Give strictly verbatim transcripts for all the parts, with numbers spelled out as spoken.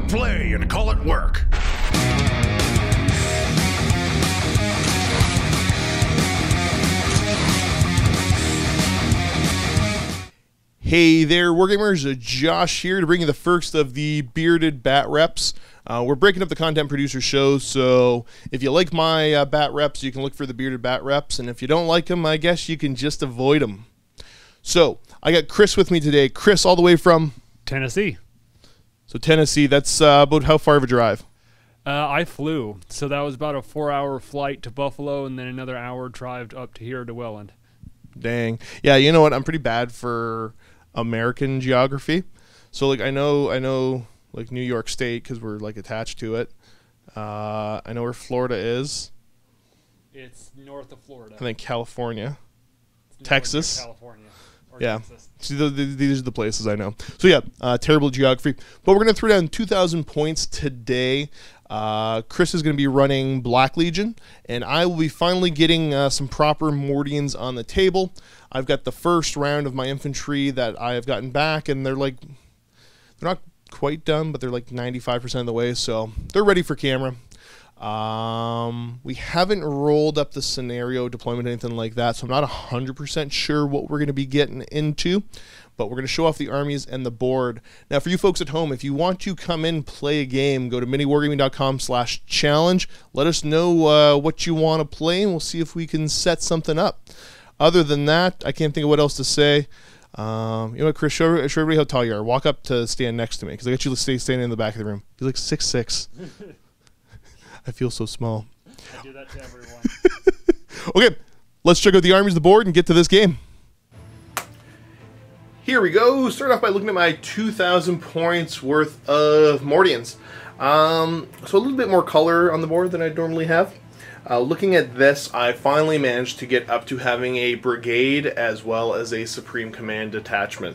play and call it work. Hey there, Wargamers. Josh here to bring you the first of the bearded bat reps. Uh, we're breaking up the content producer show, so if you like my uh, bat reps, you can look for the bearded bat reps, and if you don't like them, I guess you can just avoid them. So, I got Chris with me today. Chris, all the way from? Tennessee. So Tennessee, that's uh, about how far of a drive? Uh, I flew, so that was about a four-hour flight to Buffalo, and then another hour drive up to here to Welland. Dang. Yeah, you know what? I'm pretty bad for American geography. So, like, I know, I know, like, New York State, because we're, like, attached to it. Uh, I know where Florida is. It's north of Florida. I think California. It's Texas. California. Or Yeah. Texas. See, the, the, these are the places I know. So, yeah, uh, terrible geography. But we're going to throw down two thousand points today. Uh, Chris is going to be running Black Legion, and I will be finally getting uh, some proper Mordians on the table. I've got the first round of my infantry that I have gotten back, and they're like, they're not quite done, but they're like ninety-five percent of the way, so they're ready for camera. Um, we haven't rolled up the scenario deployment or anything like that, so I'm not one hundred percent sure what we're going to be getting into, but we're going to show off the armies and the board. Now, for you folks at home, if you want to come in, play a game, go to mini wargaming dot com slash challenge. Let us know uh, what you want to play, and we'll see if we can set something up. Other than that, I can't think of what else to say. Um, you know what, Chris, show, show everybody how tall you are. Walk up to stand next to me, because I got you stay, standing in the back of the room. You're like six six. I feel so small. I do that to everyone. Okay, let's check out the armies, the board, and get to this game. Here we go. Start off by looking at my two thousand points worth of Mordians. Um, so a little bit more color on the board than I normally have. Uh, looking at this, I finally managed to get up to having a brigade as well as a Supreme Command detachment.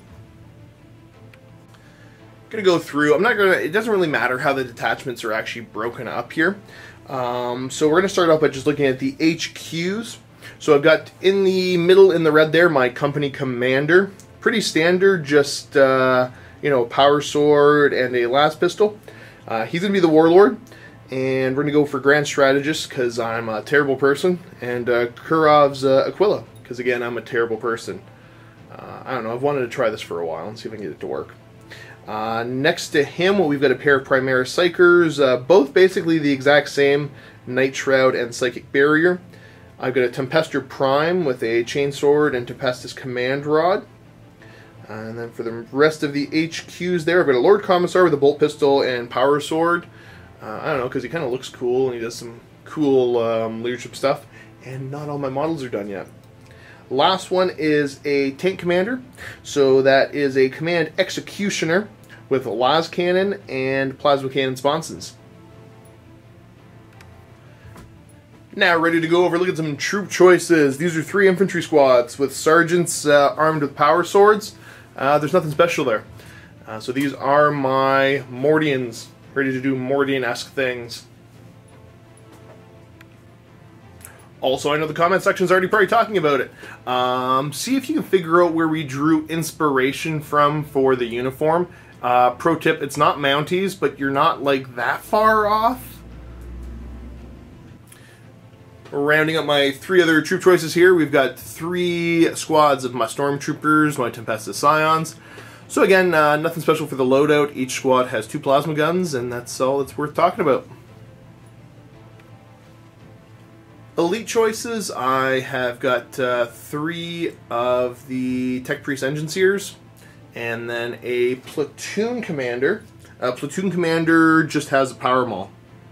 Gonna go through. I'm not gonna. It doesn't really matter how the detachments are actually broken up here. Um, so we're gonna start off by just looking at the H Qs. So I've got in the middle in the red there my company commander. Pretty standard, just uh, you know, power sword and a las pistol. Uh, he's gonna be the warlord, and we're gonna go for grand strategist because I'm a terrible person, and uh, Kurov's uh, Aquila because again I'm a terrible person. Uh, I don't know. I've wanted to try this for a while and see if I can get it to work. Uh, next to him, we've got a pair of Primaris Psychers, uh, both basically the exact same, Night Shroud and Psychic Barrier. I've got a Tempester Prime with a Chainsword and Tempestus Command Rod. Uh, and then for the rest of the H Qs there, I've got a Lord Commissar with a Bolt Pistol and Power Sword. Uh, I don't know, because he kind of looks cool and he does some cool um, leadership stuff. And not all my models are done yet. Last one is a tank commander, so that is a command executioner with las cannon and plasma cannon sponsons. Now ready to go over, look at some troop choices. These are three infantry squads with sergeants uh, armed with power swords. Uh, there's nothing special there. Uh, so these are my Mordians, ready to do Mordian-esque things. Also, I know the comment section's already probably talking about it. Um, see if you can figure out where we drew inspiration from for the uniform. Uh, pro tip, it's not Mounties, but you're not like that far off. Rounding up my three other troop choices here, we've got three squads of my Stormtroopers, my Tempestus Scions. So again, uh, nothing special for the loadout. Each squad has two plasma guns, and that's all that's worth talking about. Elite choices, I have got uh, three of the Tech Priest Engine Seers, and then a Platoon Commander. A Platoon Commander just has a Power Maul.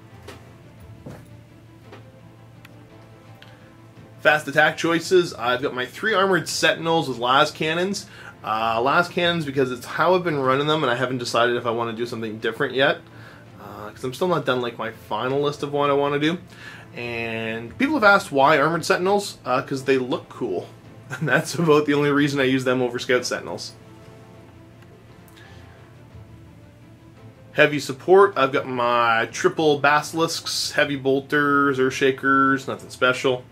Fast attack choices, I've got my three Armored Sentinels with las cannons. Uh, las cannons because it's how I've been running them, and I haven't decided if I want to do something different yet. Because uh, I'm still not done like my final list of what I want to do. And people have asked why Armored Sentinels, because uh, they look cool. And that's about the only reason I use them over Scout Sentinels. Heavy support, I've got my triple Basilisks, Heavy Bolters, Earthshakers, nothing special.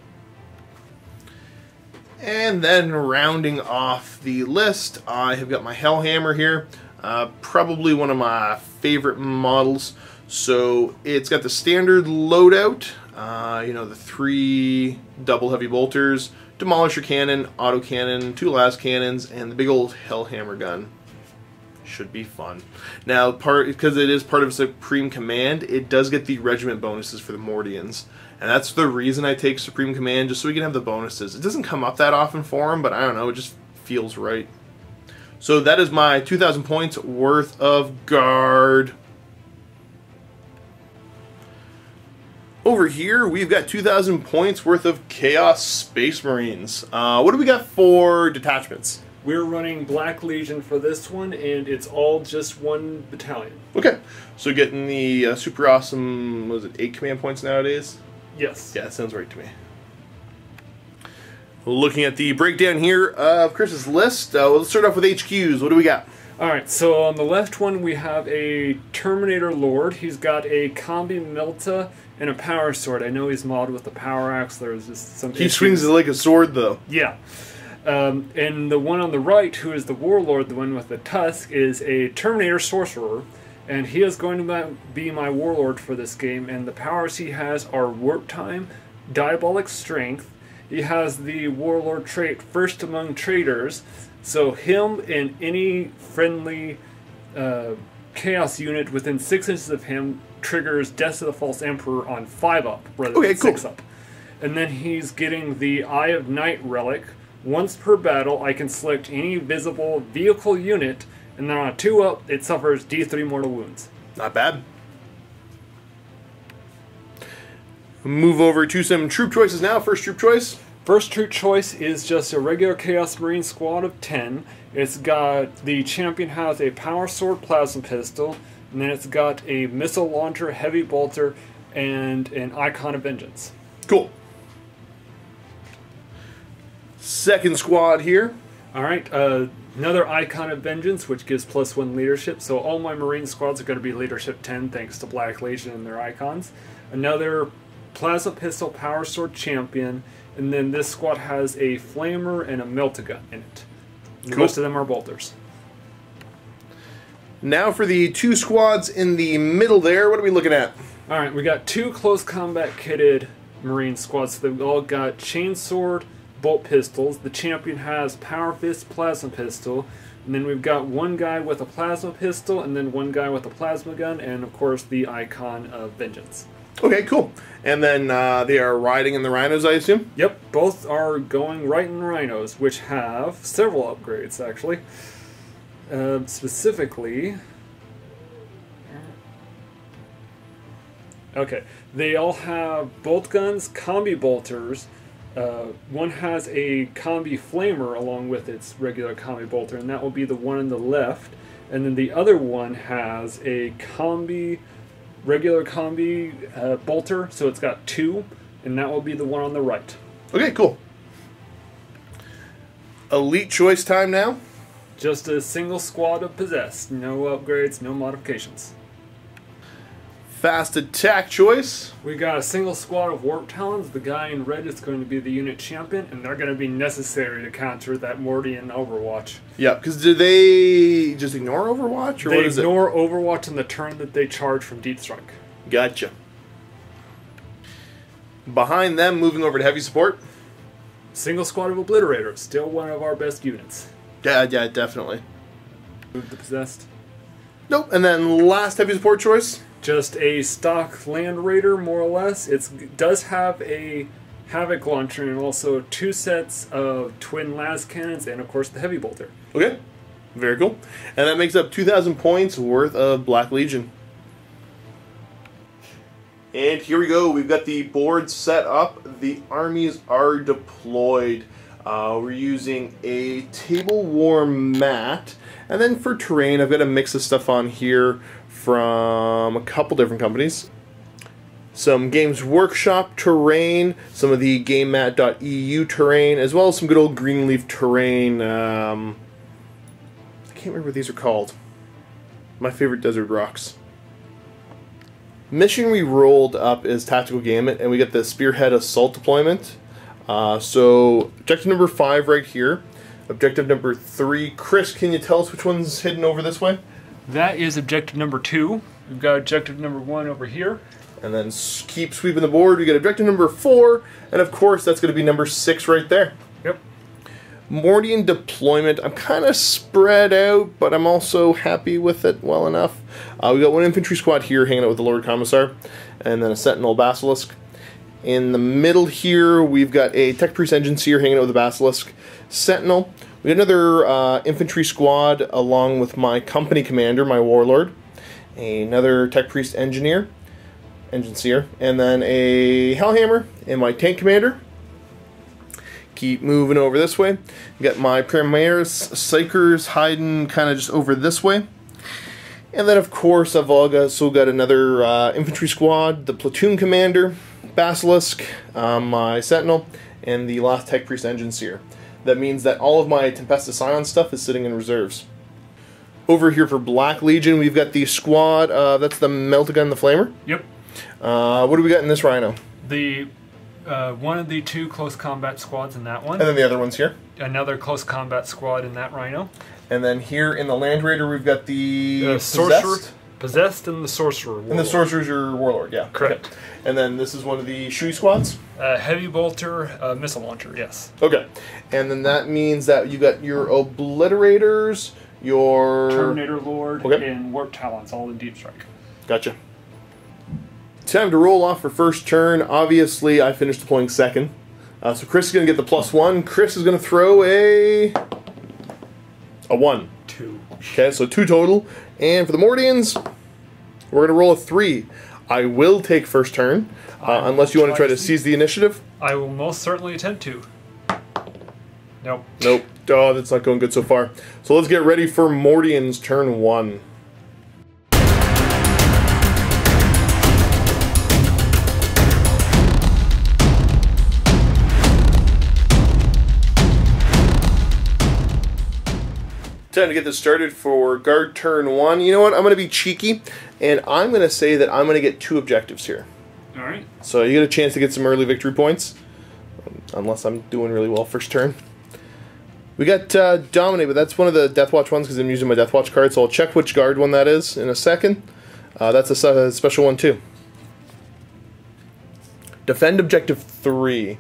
And then rounding off the list, I have got my Hellhammer here. Uh, probably one of my favorite models. So it's got the standard loadout, uh, you know, the three double heavy bolters, demolisher cannon, auto cannon, two las cannons, and the big old hellhammer gun. Should be fun. Now, part because it is part of Supreme Command, it does get the regiment bonuses for the Mordians. And that's the reason I take Supreme Command, just so we can have the bonuses. It doesn't come up that often for them, but I don't know, it just feels right. So that is my two thousand points worth of guard. Over here, we've got two thousand points worth of Chaos Space Marines. Uh, what do we got for detachments? We're running Black Legion for this one, and it's all just one battalion. Okay, so getting the uh, super awesome, what was it, eight command points nowadays? Yes. Yeah, that sounds right to me. Looking at the breakdown here of Chris's list, uh, let's start off with H Qs. What do we got? Alright, so on the left one we have a Terminator Lord. He's got a Combi Melta and a Power Sword. I know he's modded with the Power Axe. There's just some He issues. swings it like a sword, though. Yeah. Um, and the one on the right, who is the Warlord, the one with the tusk, is a Terminator Sorcerer. And he is going to be my Warlord for this game. And the powers he has are Warp Time, Diabolic Strength. He has the Warlord trait First Among Traitors. So him and any friendly uh, Chaos unit within six inches of him triggers Death of the False Emperor on five up rather okay, than cool. six up. And then he's getting the Eye of Night Relic. Once per battle, I can select any visible vehicle unit, and then on a two up, it suffers D three mortal wounds. Not bad. Move over to some troop choices now. First troop choice. First troop choice is just a regular Chaos Marine squad of ten. It's got, the champion has a Power Sword Plasma Pistol, and then it's got a Missile Launcher, Heavy Bolter, and an Icon of Vengeance. Cool. Second squad here. Alright, uh, another Icon of Vengeance, which gives plus one leadership. So all my Marine squads are going to be leadership ten, thanks to Black Legion and their icons. Another Plasma Pistol Power Sword Champion, and then this squad has a Flamer and a Melta-Gun in it. Cool. Most of them are bolters. Now for the two squads in the middle there, what are we looking at? Alright, we got two close combat kitted Marine squads. They've all got Chainsword, bolt pistols. The champion has Power Fist Plasma Pistol. And then we've got one guy with a Plasma Pistol, and then one guy with a Plasma Gun, and of course the Icon of Vengeance. Okay, cool. And then uh, they are riding in the Rhinos, I assume? Yep, both are going right in Rhinos, which have several upgrades, actually. Uh, specifically... Okay, they all have bolt guns, combi bolters. Uh, one has a combi flamer along with its regular combi bolter, and that will be the one on the left. And then the other one has a combi... regular combi uh, bolter, so it's got two, and that will be the one on the right. Okay, cool. Elite choice time now. Just a single squad of possessed. No upgrades, no modifications. Fast attack choice. We got a single squad of Warp Talons. The guy in red is going to be the unit champion, and they're going to be necessary to counter that Mordian Overwatch. Yeah, because do they just ignore Overwatch, or they what is it? They ignore Overwatch in the turn that they charge from Deep Strike. Gotcha. Behind them, moving over to heavy support. Single squad of Obliterators. Still one of our best units. Yeah, yeah, definitely. Move the possessed. Nope, and then last heavy support choice. Just a stock Land Raider, more or less. It's, it does have a Havoc Launcher and also two sets of twin las cannons and, of course, the Heavy Bolter. Okay, very cool. And that makes up two thousand points worth of Black Legion. And here we go. We've got the board set up. The armies are deployed. Uh, we're using a table war mat. And then for terrain, I've got a mix of stuff on here from a couple different companies. Some Games Workshop terrain, some of the game mat dot E U terrain, as well as some good old Greenleaf terrain. Um, I can't remember what these are called. My favorite desert rocks. Mission we rolled up is Tactical Gamut, and we get the Spearhead Assault deployment. Uh, so, objective number five right here. Objective number three. Chris, can you tell us which one's hidden over this way? That is objective number two. We've got objective number one over here. And then keep sweeping the board. We get objective number four, and of course that's going to be number six right there. Yep. Mordian deployment. I'm kind of spread out, but I'm also happy with it well enough. Uh, we got one infantry squad here hanging out with the Lord Commissar, and then a Sentinel Basilisk. In the middle here, we've got a Tech Priest Engineer hanging out with the Basilisk. Sentinel. We got another uh, infantry squad along with my company commander, my Warlord. Another Tech Priest Engineer. Engineer, and then a Hellhammer and my tank commander. Keep moving over this way. We got my Primaris Psychers hiding kind of just over this way. And then of course I've also got another uh, infantry squad, the platoon commander, Basilisk, um, my Sentinel, and the last Tech Priest Engineer. That means that all of my Tempestus Scion stuff is sitting in reserves. Over here for Black Legion, we've got the squad, uh, that's the Meltagun the Flamer. Yep. Uh, what do we got in this Rhino? The uh, one of the two close combat squads in that one. And then the other one's here. Another close combat squad in that Rhino. And then here in the Land Raider, we've got the uh, Possessed. Sorcerer, Possessed, and the Sorcerer. Warlord. And the Sorcerer's your Warlord, yeah. Correct. Okay. And then this is one of the Shui squads. Uh, heavy bolter, uh, missile launcher. Yes. Okay. And then that means that you got your Obliterators, your Terminator Lord, okay. and Warp Talons, all in deep strike. Gotcha. Time to roll off for first turn. Obviously, I finished deploying second. Uh, so Chris is going to get the plus one. Chris is going to throw a... a one. Two. Okay, so two total. And for the Mordians, we're going to roll a three. I will take first turn, uh, unless you want to try to seize the initiative. I will most certainly attempt to. Nope. Nope. Oh, that's not going good so far. So let's get ready for Mordians turn one. Time to get this started for guard turn one. You know what? I'm going to be cheeky, and I'm going to say that I'm going to get two objectives here. All right. So you get a chance to get some early victory points, unless I'm doing really well first turn. We got uh, Dominate, but that's one of the Deathwatch ones because I'm using my Deathwatch card, so I'll check which guard one that is in a second. Uh, that's a, a special one too. Defend objective three.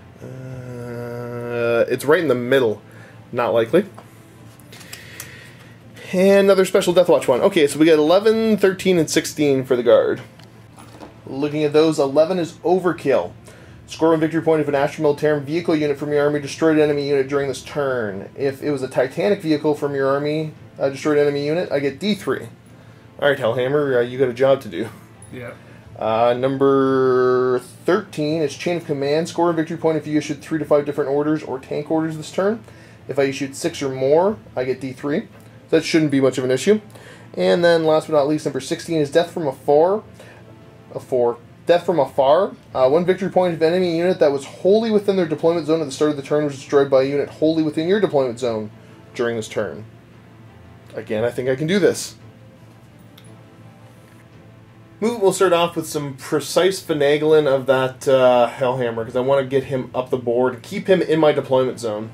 Uh, it's right in the middle. Not likely. And another special Deathwatch one. Okay, so we got eleven, thirteen, and sixteen for the guard. Looking at those, eleven is overkill. Score one victory point if an Astro Militarum vehicle unit from your army destroyed an enemy unit during this turn. If it was a Titanic vehicle from your army uh, destroyed enemy unit, I get D three. Alright, Hellhammer, uh, you got a job to do. Yeah. Uh, number thirteen is Chain of Command. Score one victory point if you issued three to five different orders or tank orders this turn. If I issued six or more, I get D three. That shouldn't be much of an issue. And then last but not least, number sixteen is Death from Afar. Afar. Death from Afar. Uh, one victory point if enemy unit that was wholly within their deployment zone at the start of the turn was destroyed by a unit wholly within your deployment zone during this turn. Again, I think I can do this. Movement will start off with some precise finagling of that uh, Hellhammer because I want to get him up the board and keep him in my deployment zone.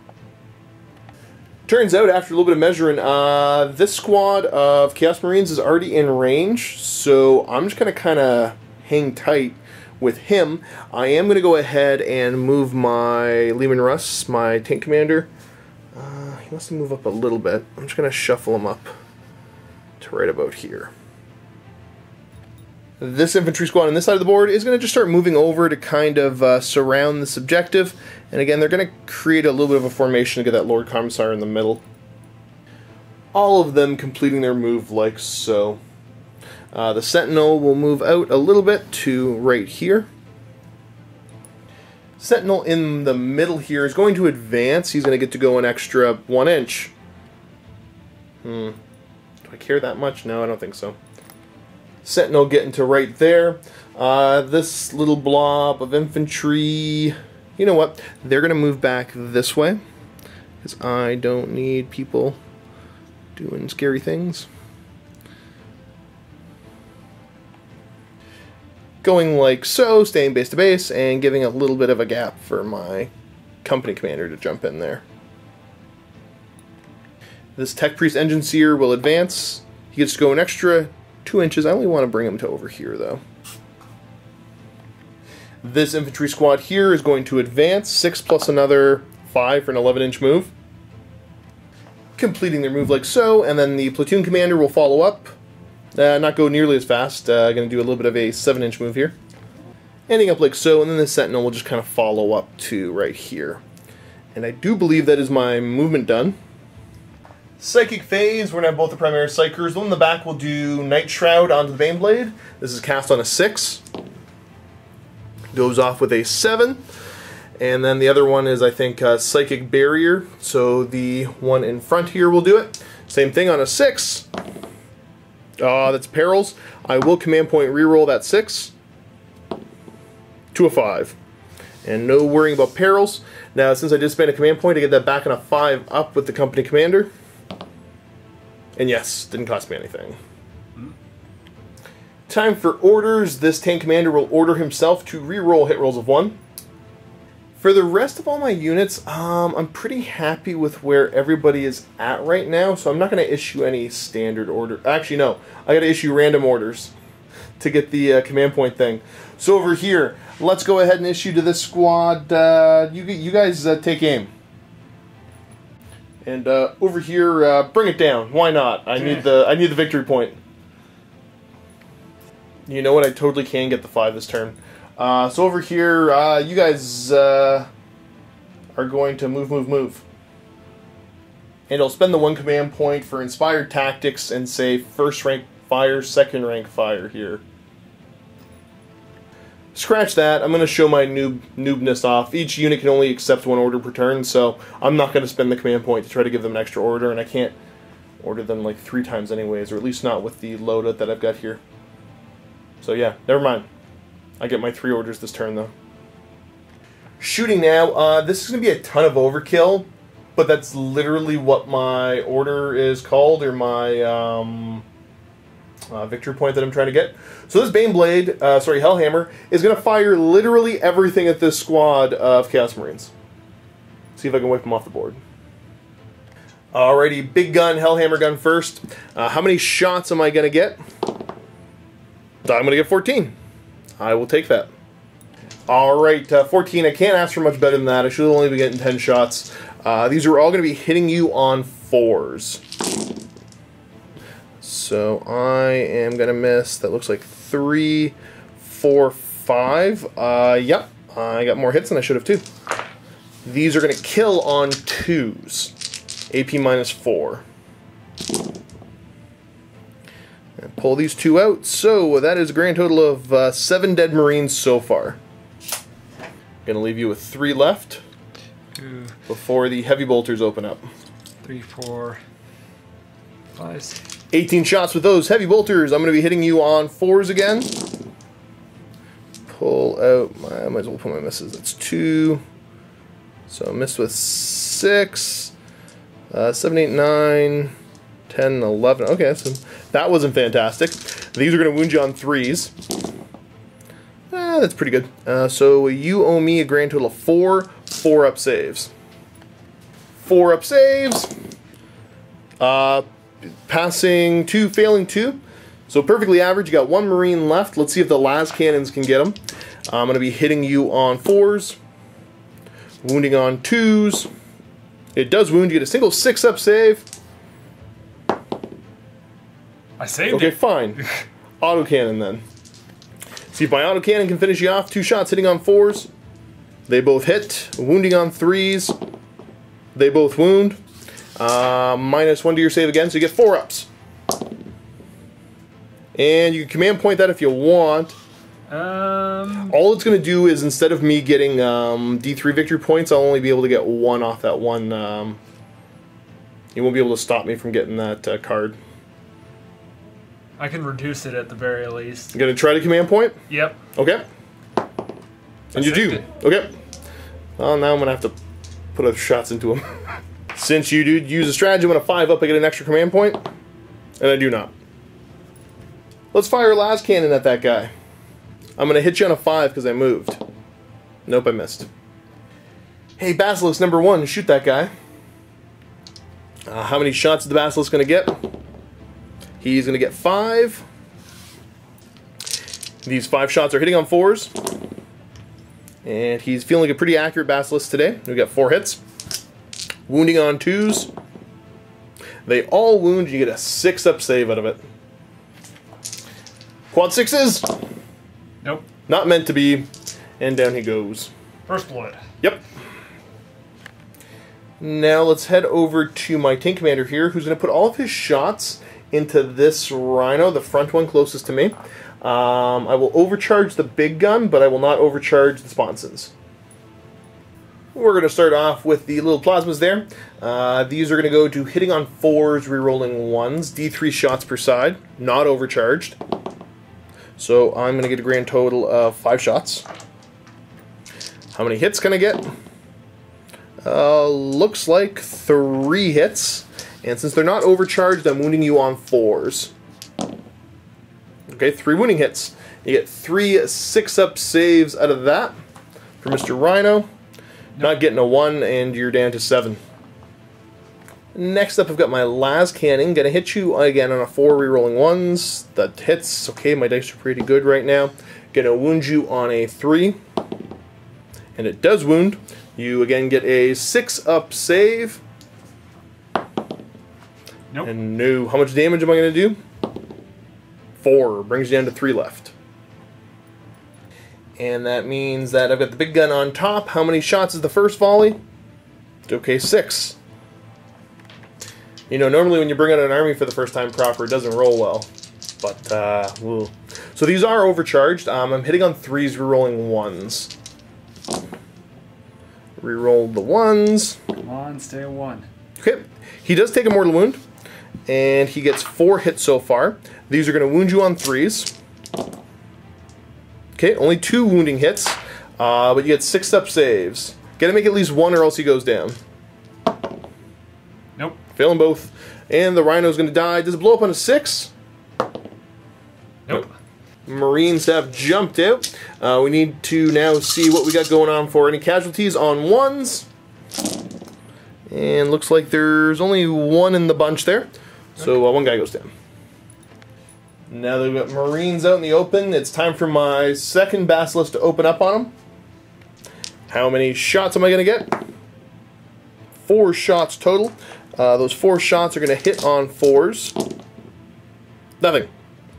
Turns out, after a little bit of measuring, uh, this squad of Chaos Marines is already in range, so I'm just going to kind of hang tight with him. I am going to go ahead and move my Lehman Russ, my tank commander. Uh, he wants to move up a little bit. I'm just going to shuffle him up to right about here. This infantry squad on this side of the board is going to just start moving over to kind of uh, surround this objective. And again, they're going to create a little bit of a formation to get that Lord Commissar in the middle. All of them completing their move like so. Uh, the Sentinel will move out a little bit to right here. Sentinel in the middle here is going to advance. He's going to get to go an extra one inch. Hmm. Do I care that much? No, I don't think so. Sentinel getting to right there. Uh, this little blob of infantry, you know what? They're going to move back this way because I don't need people doing scary things. Going like so, staying base to base, and giving a little bit of a gap for my company commander to jump in there. This Tech Priest Engineer will advance He gets to go an extra two inches. I only want to bring him to over here, though. This infantry squad here is going to advance, six plus another five for an eleven inch move. Completing their move like so, and then the platoon commander will follow up. Uh, not go nearly as fast. Uh, going to do a little bit of a seven inch move here. Ending up like so, and then the sentinel will just kind of follow up to right here. And I do believe that is my movement done. Psychic phase, we're going to have both the primary psychers. The one in the back will do Night Shroud onto the Baneblade. This is cast on a six. Goes off with a seven. And then the other one is, I think, uh, Psychic Barrier. So the one in front here will do it. Same thing on a six. Ah, uh, that's Perils. I will command point reroll that six to a five. And no worrying about Perils. Now, since I did spend a command point, I get that back on a five up with the company commander. And yes, didn't cost me anything. Mm-hmm. Time for orders. This tank commander will order himself to reroll hit rolls of one. For the rest of all my units, um, I'm pretty happy with where everybody is at right now, so I'm not going to issue any standard order. Actually, no. I got to issue random orders to get the uh, command point thing. So over here, let's go ahead and issue to this squad. Uh, you, you guys uh, take aim. And uh, over here, uh, bring it down. Why not? I need the I need the victory point. You know what? I totally can get the five this turn. Uh, so over here, uh, you guys uh, are going to move, move, move. And I'll spend the one command point for Inspired Tactics and say first rank fire, second rank fire here. Scratch that. I'm going to show my noob noobness off. Each unit can only accept one order per turn, so I'm not going to spend the command point to try to give them an extra order, and I can't order them like three times anyways, or at least not with the loadout that I've got here. So yeah, never mind. I get my three orders this turn, though. Shooting now. Uh, this is going to be a ton of overkill, but that's literally what my order is called, or my um, uh, victory point that I'm trying to get. So this Baneblade, uh, sorry, Hellhammer, is going to fire literally everything at this squad of Chaos Marines. See if I can wipe them off the board. Alrighty, big gun, Hellhammer gun first. Uh, how many shots am I going to get? I'm going to get fourteen. I will take that. Alright, uh, fourteen. I can't ask for much better than that. I should only be getting ten shots. Uh, these are all going to be hitting you on fours. So I am going to miss, that looks like three, four, five. Uh, yep, I got more hits than I should have too. These are going to kill on twos. A P minus four. And pull these two out. So that is a grand total of uh, seven dead Marines so far. Gonna leave you with three left Two. before the heavy bolters open up. Three, four, five, six. eighteen shots with those heavy bolters. I'm gonna be hitting you on fours again. Pull out my. I might as well put my misses. That's two. So missed with six, uh, seven, eight, nine. ten, eleven. Okay, so that wasn't fantastic. These are going to wound you on threes. Ah, that's pretty good. Uh, so you owe me a grand total of four, four up saves. Four up saves. Uh, passing two, failing two. So perfectly average. You got one Marine left. Let's see if the las cannons can get them. I'm going to be hitting you on fours. Wounding on twos. It does wound. You get a single six up save. I saved okay, it. Okay, fine. Autocannon then. See if my autocannon can finish you off. Two shots hitting on fours. They both hit. Wounding on threes. They both wound. Uh, minus one to your save again, so you get four ups. And you can command point that if you want. Um. All it's going to do is, instead of me getting um, D three victory points, I'll only be able to get one off that one. Um, you won't be able to stop me from getting that uh, card. I can reduce it at the very least. You gonna try to command point? Yep. Okay. And you do. It. Okay. Well, now I'm gonna have to put other shots into him. Since you do use a stratagem on a five up, I get an extra command point, and I do not. Let's fire a las cannon at that guy. I'm gonna hit you on a five because I moved. Nope, I missed. Hey, Basilisk number one, shoot that guy. Uh, how many shots is the Basilisk gonna get? He's going to get five. These five shots are hitting on fours. And he's feeling like a pretty accurate Basilisk today. We got four hits. Wounding on twos. They all wound. You get a six-up save out of it. Quad sixes. Nope. Not meant to be. And down he goes. First blood. Yep. Now let's head over to my tank commander here, who's going to put all of his shots into this Rhino, the front one closest to me. Um, I will overcharge the big gun, but I will not overcharge the sponsons. We're going to start off with the little plasmas there. Uh, these are going to go to hitting on fours, rerolling ones, D three shots per side, not overcharged. So I'm going to get a grand total of five shots. How many hits can I get? Uh, looks like three hits. And since they're not overcharged, I'm wounding you on fours. Okay, three wounding hits. You get three six-up saves out of that for Mister Rhino. Not getting a one, and you're down to seven. Next up, I've got my las cannon. Gonna hit you again on a four, rerolling ones. That hits. Okay, my dice are pretty good right now. Gonna wound you on a three. And it does wound. You again get a six-up save. Nope. And no. How much damage am I going to do? Four. Brings you down to three left. And that means that I've got the big gun on top. How many shots is the first volley? Okay, six. You know, normally when you bring out an army for the first time proper, it doesn't roll well. But, uh, woo. So these are overcharged. Um, I'm hitting on threes, rerolling ones. Reroll the ones. Come on, stay a one. Okay. He does take a mortal wound. And he gets four hits so far. These are going to wound you on threes. Okay, only two wounding hits. Uh, but you get six-up saves. Gotta make at least one or else he goes down. Nope. Failing both. And the Rhino's going to die. Does it blow up on a six? Nope. Marines have jumped out. Uh, we need to now see what we got going on for any casualties on ones. And looks like there's only one in the bunch there. So uh, one guy goes down. Now that we've got Marines out in the open, it's time for my second Basilisk to open up on them. How many shots am I going to get? Four shots total. Uh, those four shots are going to hit on fours. Nothing.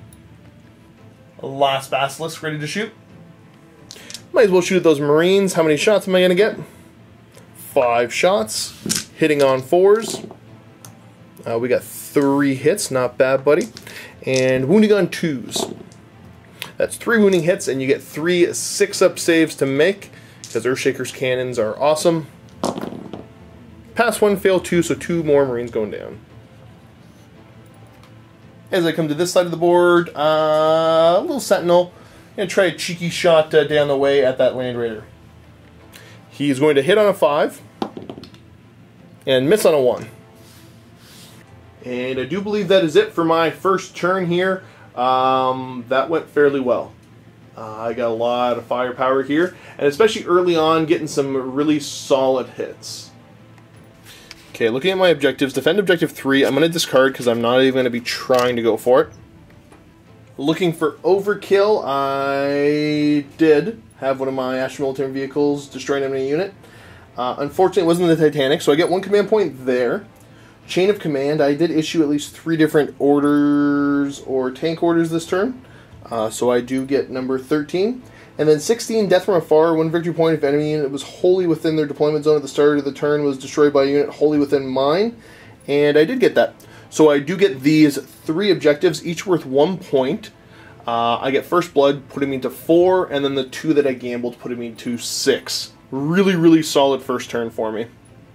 Last Basilisk ready to shoot. Might as well shoot at those Marines. How many shots am I going to get? Five shots. Hitting on fours. Uh, we got three hits. Not bad, buddy. And wounding on twos. That's three wounding hits, and you get three six-up saves to make, because Earthshaker's cannons are awesome. Pass one, fail two, so two more Marines going down. As I come to this side of the board, uh, a little Sentinel. I'm going to try a cheeky shot uh, down the way at that Land Raider. He's going to hit on a five and miss on a one. And I do believe that is it for my first turn here. Um, that went fairly well. Uh, I got a lot of firepower here, and especially early on, getting some really solid hits. Okay, looking at my objectives, defend objective three, I'm going to discard because I'm not even going to be trying to go for it. Looking for overkill, I did have one of my Astro military vehicles destroy an enemy unit. Uh, unfortunately, it wasn't the Titanic, so I get one command point there. Chain of command, I did issue at least three different orders or tank orders this turn. Uh, so I do get number thirteen. And then sixteen, death from afar, one victory point if enemy unit was wholly within their deployment zone at the start of the turn was destroyed by a unit wholly within mine. And I did get that. So I do get these three objectives, each worth one point. Uh, I get First Blood, putting me to four, and then the two that I gambled, putting me to six. Really, really solid first turn for me.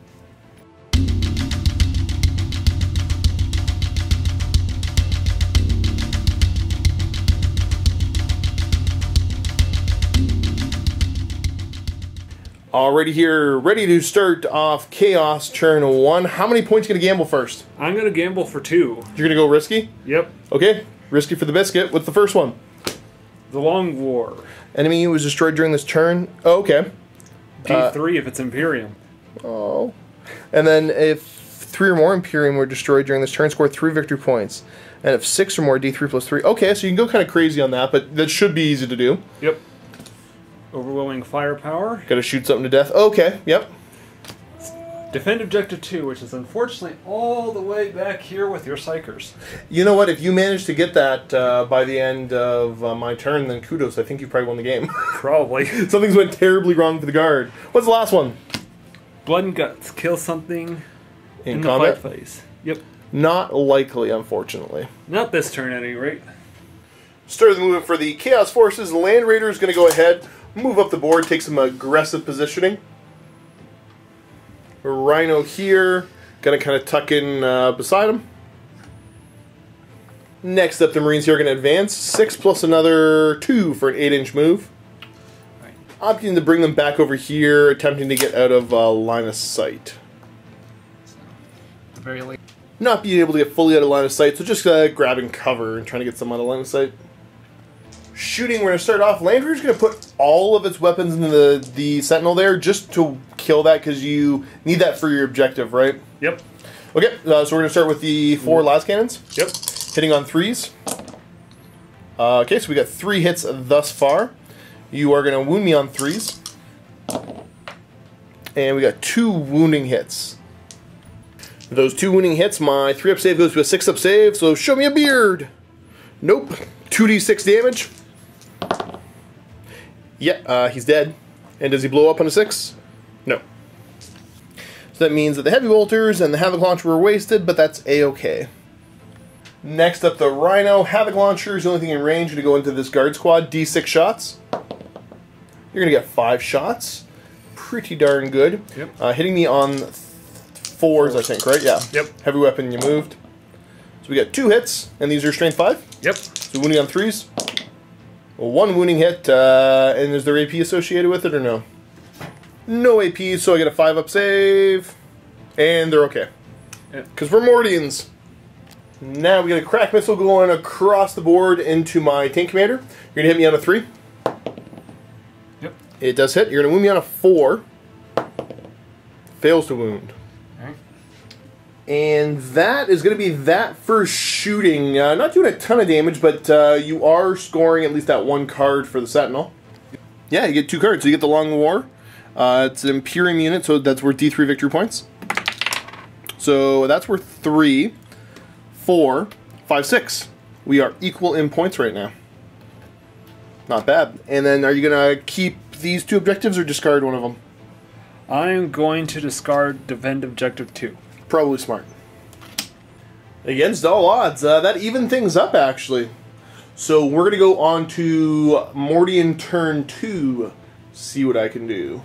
Already here, ready to start off Chaos turn one. How many points are you going to gamble first? I'm going to gamble for two. You're going to go risky? Yep. Okay, risky for the biscuit. What's the first one? The Long War. Enemy was destroyed during this turn. Oh, okay. D three uh, if it's Imperium. Oh. And then if three or more Imperium were destroyed during this turn, score three victory points. And if six or more, D three plus three. Okay, so you can go kind of crazy on that, but that should be easy to do. Yep. Overwhelming firepower. Gotta shoot something to death. Okay, yep. Defend objective two, which is unfortunately all the way back here with your Psychers. You know what? If you manage to get that uh, by the end of uh, my turn, then kudos. I think you probably won the game. Probably. Something's went terribly wrong for the guard. What's the last one? Blood and Guts. Kill something in, in combat? the fight phase. Yep. Not likely, unfortunately. Not this turn, at any rate. Start the movement for the Chaos Forces. Land Raider is going to go ahead, move up the board, take some aggressive positioning. Rhino here, going to kind of tuck in uh, beside him. Next up, the Marines here are going to advance. Six plus another two for an eight inch move. Right. Opting to bring them back over here, attempting to get out of uh, line of sight. So, very late. Not being able to get fully out of line of sight, so just uh, grabbing cover and trying to get some out of line of sight. Shooting, we're going to start off. Land Raider's going to put all of its weapons into the, the Sentinel there just to kill that because you need that for your objective, right? Yep. Okay, uh, so we're going to start with the four las cannons. Yep. Hitting on threes. Uh, okay, so we got three hits thus far. You are going to wound me on threes. And we got two wounding hits. Those two wounding hits, my three up save goes to a six up save, so show me a beard. Nope. two d six damage. Yeah, uh, he's dead. And does he blow up on a six? No. So that means that the Heavy Bolters and the Havoc Launcher were wasted, but that's a-okay. Next up, the Rhino. Havoc Launcher is the only thing in range to go into this guard squad. d six shots. You're going to get five shots. Pretty darn good. Yep. Uh, hitting me on th fours, I think, right? Yeah. Yep. Heavy weapon, you moved. So we got two hits, and these are strength five. Yep. So wounding on threes. One wounding hit, uh, and is there A P associated with it or no? No A P, so I get a five up save. And they're okay. Because we're Mordians. Now we got a crack missile going across the board into my tank commander. You're going to hit me on a three. Yep. It does hit. You're going to wound me on a four. Fails to wound. And that is going to be that for shooting. Uh, not doing a ton of damage, but uh, you are scoring at least that one card for the Sentinel. Yeah, you get two cards. So you get the Long War. Uh, it's an Imperium unit, so that's worth D three victory points. So that's worth three, four, five, six. We are equal in points right now. Not bad. And then are you going to keep these two objectives or discard one of them? I'm going to discard Defend Objective two. Probably smart. Against all odds, uh, that evened things up, actually. So we're going to go on to Mordian turn two. See what I can do.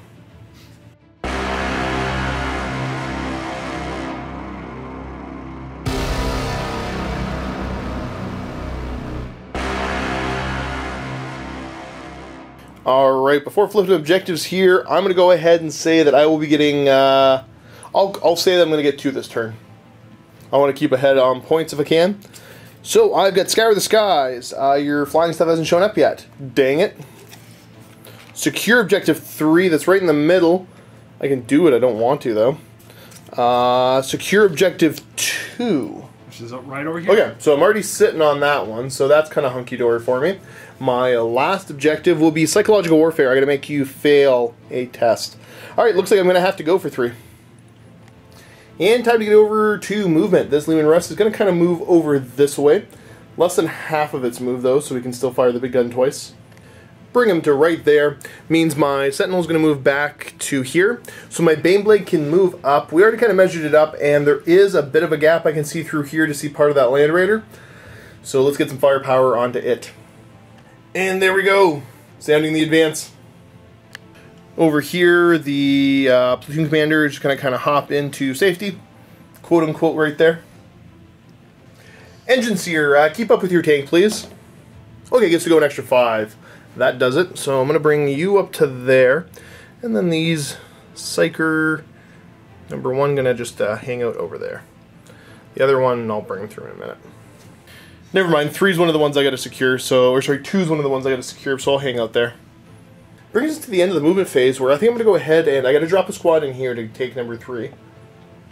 Alright, before flipping objectives here, I'm going to go ahead and say that I will be getting... Uh, I'll, I'll say that I'm going to get two this turn. I want to keep ahead on points if I can. So, I've got Scour the Skies. Uh, your flying stuff hasn't shown up yet. Dang it. Secure Objective three, that's right in the middle. I can do it, I don't want to, though. Uh, secure Objective two. Which is right over here. Okay, so I'm already sitting on that one, so that's kind of hunky-dory for me. My last objective will be Psychological Warfare. I got to make you fail a test. Alright, looks like I'm going to have to go for three. And time to get over to movement. This Leman Russ is going to kind of move over this way. Less than half of its move, though, so we can still fire the big gun twice. Bring him to right there. Means my Sentinel is going to move back to here. So my Baneblade can move up. We already kind of measured it up, and there is a bit of a gap I can see through here to see part of that Land Raider. So let's get some firepower onto it. And there we go. Sounding the advance. Over here, the uh, platoon commander is going to kind of hop into safety, quote unquote, right there. Engine Seer, uh, keep up with your tank, please. Okay, gets to go an extra five. That does it. So I'm going to bring you up to there, and then these Psyker number one going to just uh, hang out over there. The other one I'll bring through in a minute. Never mind. Three's one of the ones I got to secure. So, or sorry, two's one of the ones I got to secure. So I'll hang out there. Brings us to the end of the movement phase where I think I'm going to go ahead and I got to drop a squad in here to take number three.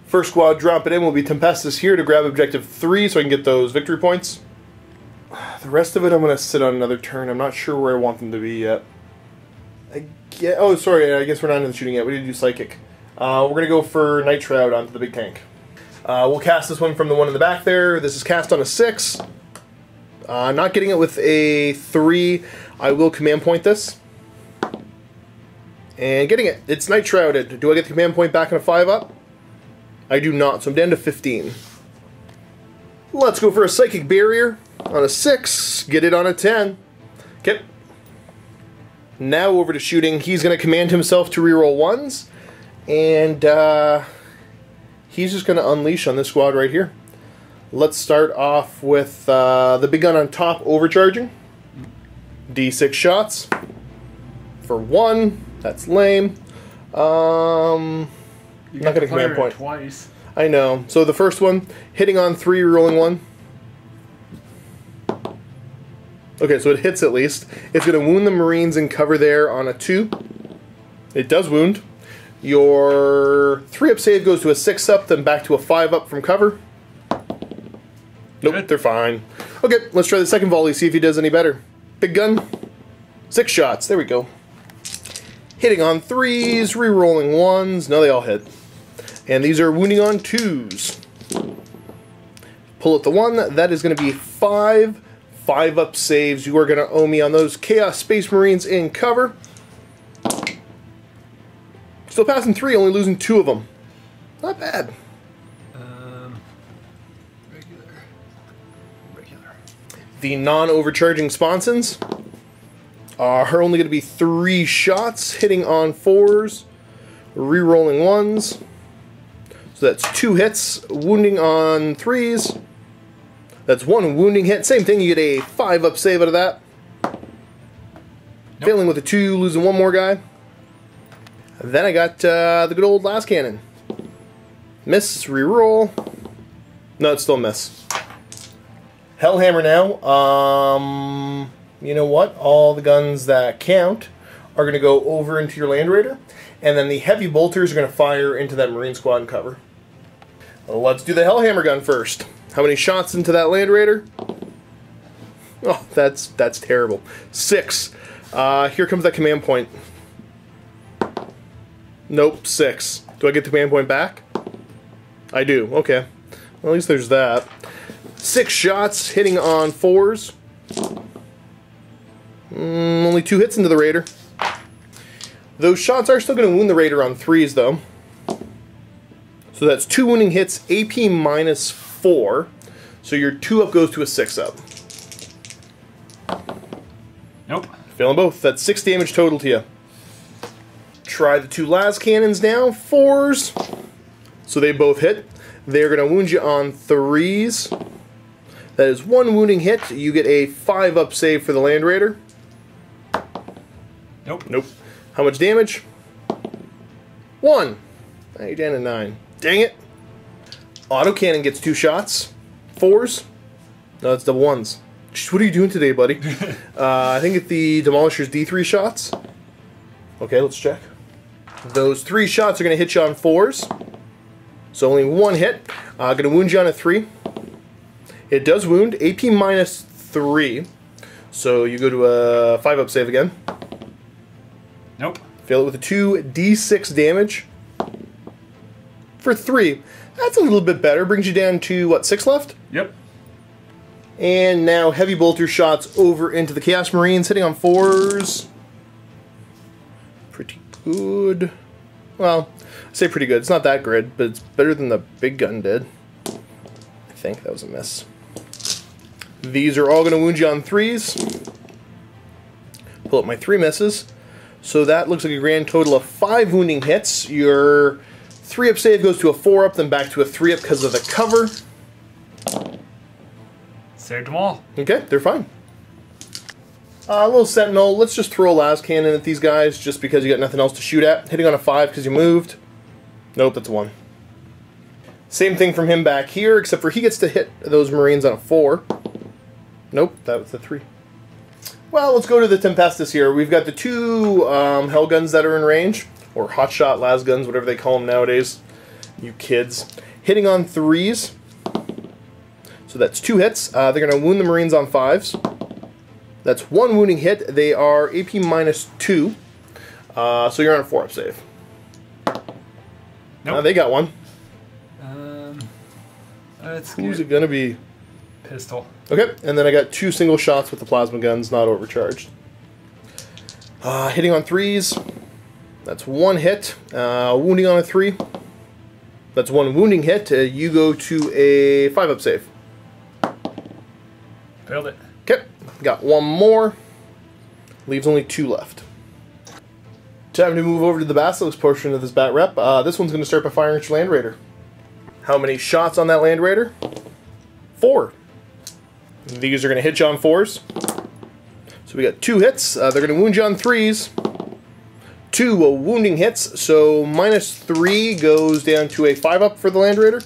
First squad dropping in will be Tempestus here to grab objective three so I can get those victory points. The rest of it I'm going to sit on another turn. I'm not sure where I want them to be yet. I get, oh, sorry, I guess we're not in the shooting yet. We need to do Psychic. Uh, we're going to go for Night Shroud onto the big tank. Uh, we'll cast this one from the one in the back there. This is cast on a six. Uh, not getting it with a three. I will command point this. And getting it. It's Night Shrouded. Do I get the command point back on a five up? I do not, so I'm down to fifteen. Let's go for a Psychic Barrier on a six. Get it on a ten. Okay. Now over to shooting. He's going to command himself to reroll ones. And uh, he's just going to unleash on this squad right here. Let's start off with uh, the big gun on top overcharging. D six shots. For one. That's lame. Um, You not going to command point. Twice. I know. So the first one, hitting on three, rolling one. Okay, so it hits at least. It's going to wound the Marines in cover there on a two. It does wound. Your three up save goes to a six up, then back to a five up from cover. Nope, Good. They're fine. Okay, let's try the second volley, see if he does any better. Big gun. Six shots. There we go. Hitting on threes, re-rolling ones. No, they all hit. And these are wounding on twos. Pull out the one. That is going to be five. Five up saves. You are going to owe me on those Chaos Space Marines in cover. Still passing three, only losing two of them. Not bad. Um, regular. Regular. The non-overcharging sponsons are only going to be three shots, hitting on fours, re-rolling ones. So that's two hits, wounding on threes. That's one wounding hit. Same thing, you get a five up save out of that. Nope. Failing with a two, losing one more guy. Then I got uh, the good old last cannon. Miss, re-roll. No, it's still a miss. Hellhammer now. Um... You know what? All the guns that count are going to go over into your Land Raider, and then the heavy bolters are going to fire into that Marine squad cover. Well, let's do the Hellhammer gun first. How many shots into that Land Raider? Oh, that's that's terrible. Six. Uh, here comes that command point. Nope, six. Do I get the command point back? I do. Okay. Well, at least there's that. Six shots, hitting on fours. Mm, only two hits into the Raider. Those shots are still going to wound the Raider on threes, though. So that's two wounding hits, A P minus four. So your two up goes to a six up. Nope. Failing both. That's six damage total to you. Try the two las cannons now. Fours. So they both hit. They're going to wound you on threes. That is one wounding hit. You get a five up save for the Land Raider. Nope. Nope. How much damage? One. Now you're down to nine. Dang it. Autocannon gets two shots. Fours. No, it's double ones. Jeez, what are you doing today, buddy? uh, I think it's the Demolisher's D three shots. Okay, let's check. Those three shots are going to hit you on fours. So only one hit. Uh, going to wound you on a three. It does wound. A P minus three. So you go to a five up save again. Nope. Fail it with a two, D six damage. For three. That's a little bit better. Brings you down to, what, six left? Yep. And now heavy bolter shots over into the Chaos Marines, hitting on fours. Pretty good. Well, I say pretty good. It's not that good, but it's better than the big gun did. I think that was a miss. These are all going to wound you on threes. Pull up my three misses. So that looks like a grand total of five wounding hits. Your three up save goes to a four up, then back to a three up because of the cover. Saved them all. Okay, they're fine. Uh, a little Sentinel. Let's just throw a las cannon at these guys just because you got nothing else to shoot at. Hitting on a five because you moved. Nope, that's a one. Same thing from him back here, except for he gets to hit those Marines on a four. Nope, that was a three. Well, let's go to the Tempestus here. We've got the two um, Hell guns that are in range, or hotshot las guns, whatever they call them nowadays. You kids. Hitting on threes. So that's two hits. Uh, they're going to wound the Marines on fives. That's one wounding hit. They are A P minus two. Uh, so you're on a four up save. Nope. Uh, they got one. Um, that's Who's good. it going to be? Pistol. Okay, and then I got two single shots with the plasma guns, not overcharged. Uh, hitting on threes. That's one hit. Uh, wounding on a three. That's one wounding hit. Uh, you go to a five up save. Failed it. Okay, got one more. Leaves only two left. Time to move over to the Basilisk portion of this Batrep. Uh, this one's going to start by firing at your Land Raider. How many shots on that Land Raider? Four. These are going to hit you on fours. So we got two hits. Uh, they're going to wound you on threes. Two uh, wounding hits. So minus three goes down to a five up for the Land Raider.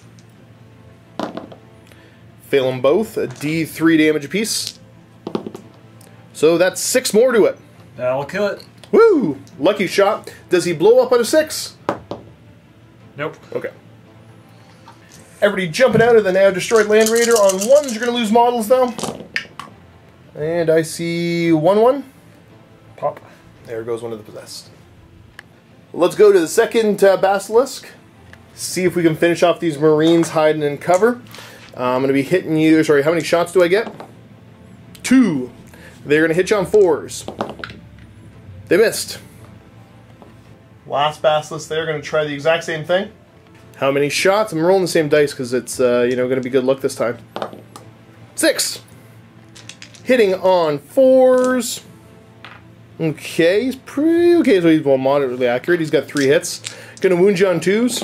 Fail them both. A D three damage apiece. So that's six more to it. That'll kill it. Woo! Lucky shot. Does he blow up on a six? Nope. Okay. Everybody jumping out of the now destroyed Land Raider. On ones, you're going to lose models, though. And I see one one. Pop. There goes one of the possessed. Let's go to the second uh, Basilisk. See if we can finish off these Marines hiding in cover. Uh, I'm going to be hitting you. Sorry, how many shots do I get? Two. They're going to hit you on fours. They missed. Last Basilisk, they're going to try the exact same thing. How many shots? I'm rolling the same dice because it's uh, you know going to be good luck this time. Six. Hitting on fours. Okay, he's pretty okay. So he's well moderately accurate. He's got three hits. Going to wound you on twos.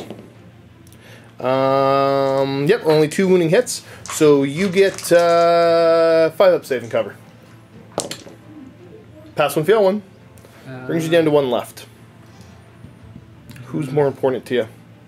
Um, yep, only two wounding hits. So you get uh, five up save and cover. Pass one, fail one. Brings you down to one left. Who's more important to you?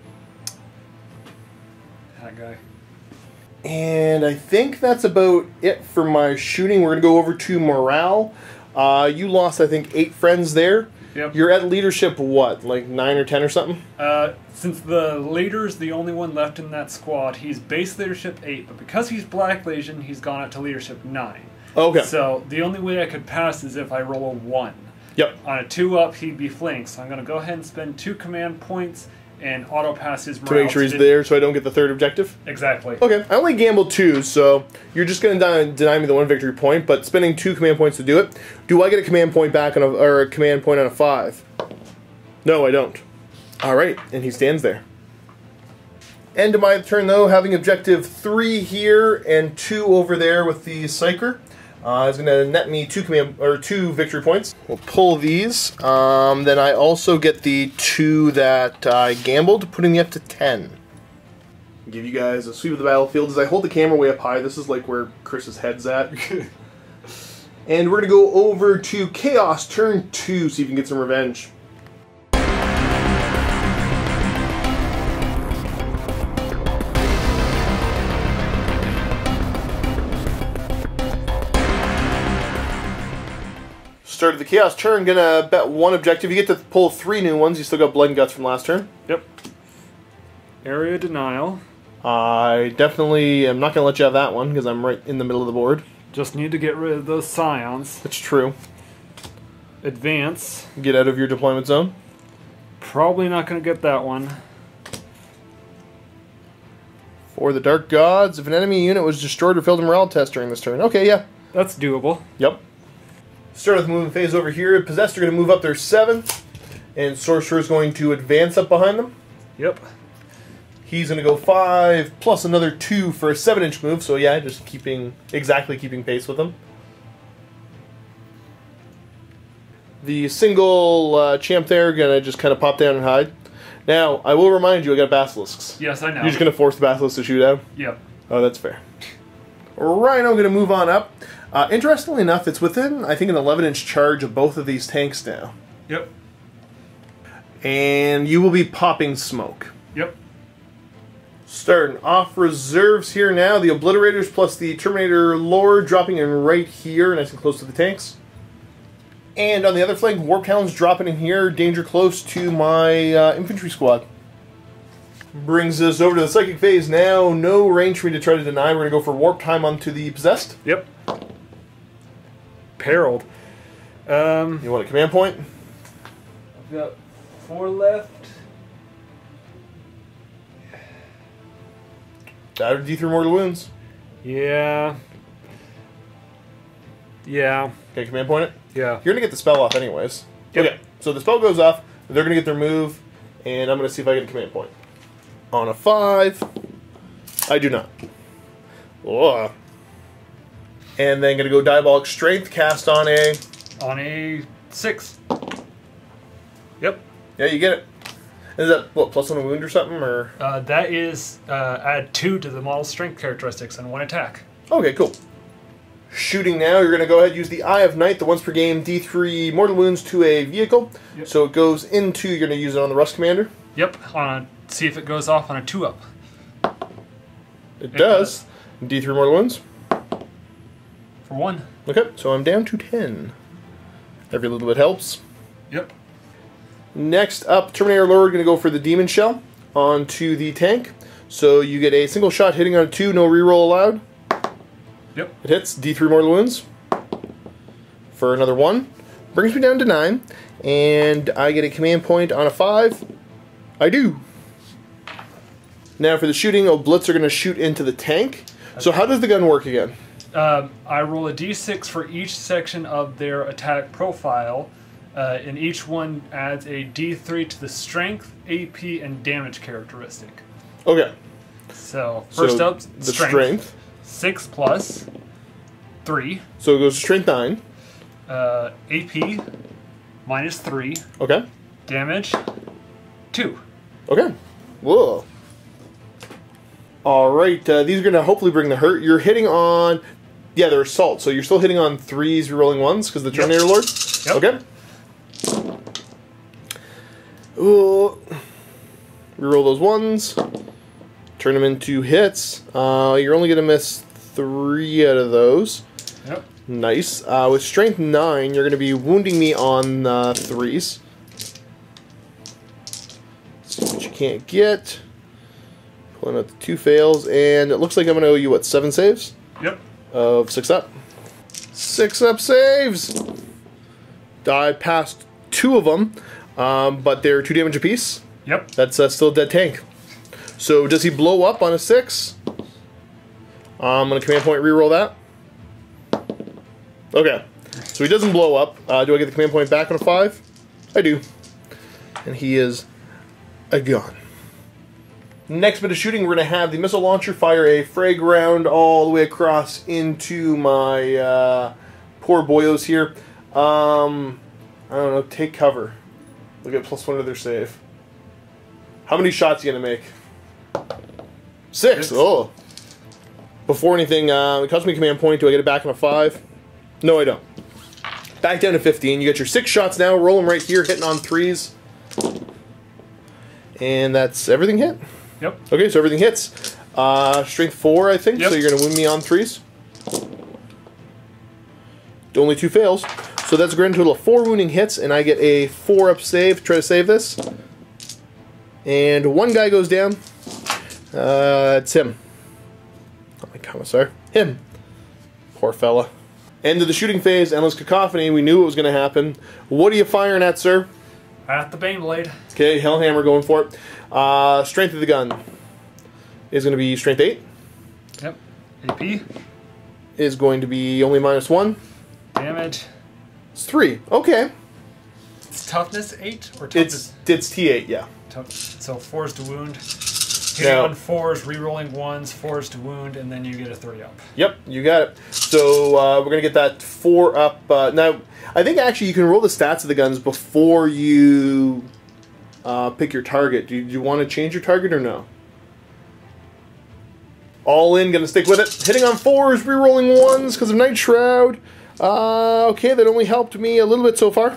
That guy. And I think that's about it for my shooting. We're going to go over to morale. Uh, you lost, I think, eight friends there. Yep. You're at leadership, what, like nine or ten or something? Uh, since the leader's the only one left in that squad, he's base leadership eight, but because he's Black Legion, he's gone up to leadership nine. Okay. So the only way I could pass is if I roll a one. Yep. On a two up, he'd be flanked. So I'm going to go ahead and spend two command points and auto pass his morale. To make sure he's there so I don't get the third objective? Exactly. Okay. I only gambled two, so you're just going to deny me the one victory point, but spending two command points to do it. Do I get a command point back on a, or a command point on a five? No, I don't. Alright, and he stands there. End of my turn, though, having objective three here and two over there with the Psyker. Uh, it's going to net me two command or two victory points. We'll pull these. Um, then I also get the two that I gambled, putting me up to ten. Give you guys a sweep of the battlefield as I hold the camera way up high. This is like where Chris's head's at. And we're going to go over to Chaos, turn two, see if you can get some revenge. Started the Chaos turn, gonna bet one objective. You get to pull three new ones. You still got Blood and Guts from last turn. Yep. Area denial. I definitely am not gonna let you have that one because I'm right in the middle of the board. Just need to get rid of those scions. That's true. Advance. Get out of your deployment zone. Probably not going to get that one. For the Dark Gods, if an enemy unit was destroyed or failed a morale test during this turn. Okay, yeah. That's doable. Yep. Start with the movement phase over here. Possessed are going to move up their seven. And Sorcerer is going to advance up behind them. Yep. He's going to go five, plus another two for a seven inch move. So yeah, just keeping, exactly keeping pace with them. The single uh, champ there, going to just kind of pop down and hide. Now, I will remind you, I got basilisks. Yes, I know. You're just going to force the basilisk to shoot out? Yep. Oh, that's fair. Rhino going to move on up. Uh, interestingly enough, it's within, I think, an eleven inch charge of both of these tanks now. Yep. And you will be popping smoke. Yep. Starting off reserves here now. The Obliterators plus the Terminator Lord dropping in right here, nice and close to the tanks. And on the other flank, Warp Hounds dropping in here, danger close to my uh, infantry squad. Brings us over to the psychic phase now. No range for me to try to deny. We're going to go for warp time onto the possessed. Yep. Perilled. Um, you want a command point? I've got four left. Out of D three mortal wounds. Yeah. Yeah. Okay, command point it? Yeah. You're going to get the spell off anyways. Yep. Okay, so the spell goes off. They're going to get their move. And I'm going to see if I get a command point. On a five. I do not. Ugh. And then going to go Diabolic Strength, cast on a... On a six. Yep. Yeah, you get it. Is that, what, plus on a wound or something? Or uh, That is uh, add two to the model's strength characteristics and one attack. Okay, cool. Shooting now, you're going to go ahead and use the Eye of Night, the once per game D three mortal wounds to a vehicle. Yep. So it goes into, you're going to use it on the Rust Commander. Yep, on a, see if it goes off on a two up. It, it does. does. D three mortal wounds. For one. Okay, so I'm down to ten. Every little bit helps. Yep. Next up, Terminator Lord going to go for the Demon Shell onto the tank. So you get a single shot hitting on a two, no reroll allowed. Yep. It hits D three mortal wounds for another one. Brings me down to nine. And I get a command point on a five. I do. Now for the shooting, oh, Blitz are going to shoot into the tank. So how does the gun work again? Um, I roll a d six for each section of their attack profile, uh, and each one adds a d three to the strength, A P, and damage characteristic. Okay. So, first so up, the strength. strength. six plus three. So it goes to strength nine. Uh, A P, minus three. Okay. Damage, two. Okay. Whoa. Alright, uh, these are going to hopefully bring the hurt. You're hitting on... Yeah, they're assault, so you're still hitting on threes, you're rolling ones, because the Terminator Yep. Lord? Yep. Okay. Ooh. Reroll those ones. Turn them into hits. Uh, you're only going to miss three out of those. Yep. Nice. Uh, with strength nine, you're going to be wounding me on uh, threes. See what you can't get. Pulling out the two fails, and it looks like I'm going to owe you, what, seven saves? Yep. Of six up. Six up saves! I passed two of them, um, but they're two damage apiece. Yep. That's uh, still a dead tank. So does he blow up on a six? I'm going to command point reroll that. Okay. So he doesn't blow up. Uh, do I get the command point back on a five? I do. And he is a gun. Next bit of shooting, we're going to have the missile launcher fire a frag round all the way across into my uh, poor boyos here. Um, I don't know, take cover. Look at plus one to their save. How many shots are you going to make? Six. Six. Oh. Before anything, uh, it costs me a command point. Do I get it back on a five? No, I don't. Back down to fifteen. You get your six shots now. Roll them right here, hitting on threes. And that's everything hit. Yep. Okay, so everything hits. Uh, strength four, I think. Yep. So you're going to wound me on threes. Only two fails. So that's a grand total of four wounding hits, and I get a four up save. Try to save this. And one guy goes down. Uh, it's him. Not my commissar. Him. Poor fella. End of the shooting phase, endless cacophony. We knew it was going to happen. What are you firing at, sir? At the Baneblade. Okay, Hellhammer going for it. Uh, strength of the gun is going to be strength eight. Yep. A P. Is going to be only minus one. Damage. It's three. Okay. It's toughness eight or toughness? It's it's T eight, yeah. Tough, so fours to wound. Hitting Now, on fours, rerolling ones, fours to wound, and then you get a three up. Yep, you got it. So uh, we're going to get that four up. Uh, now, I think actually you can roll the stats of the guns before you uh, pick your target. Do you, do you want to change your target or no? All in, going to stick with it. Hitting on fours, rerolling ones because of Night Shroud. Uh, okay, that only helped me a little bit so far.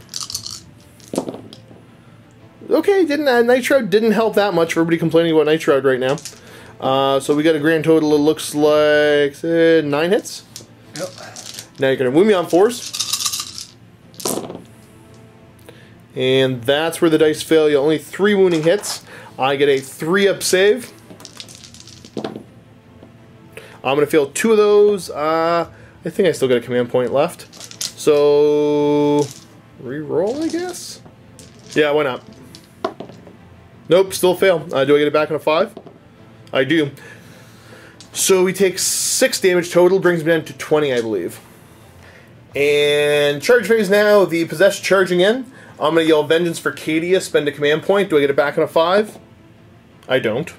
Okay, didn't uh, Night Shroud didn't help that much for everybody complaining about Night Shroud right now. Uh, so we got a grand total, it looks like uh, nine hits. Yep. Now you're going to wound me on fours. And that's where the dice fail. You only three wounding hits. I get a three up save. I'm going to fail two of those. Uh, I think I still got a command point left. So, re-roll, I guess? Yeah, why not? Nope, still fail. Uh, do I get it back on a five? I do. So we take six damage total, brings me down to twenty, I believe. And charge phase now, the possessed charging in. I'm going to yell Vengeance for Cadia, spend a command point. Do I get it back on a five? I don't.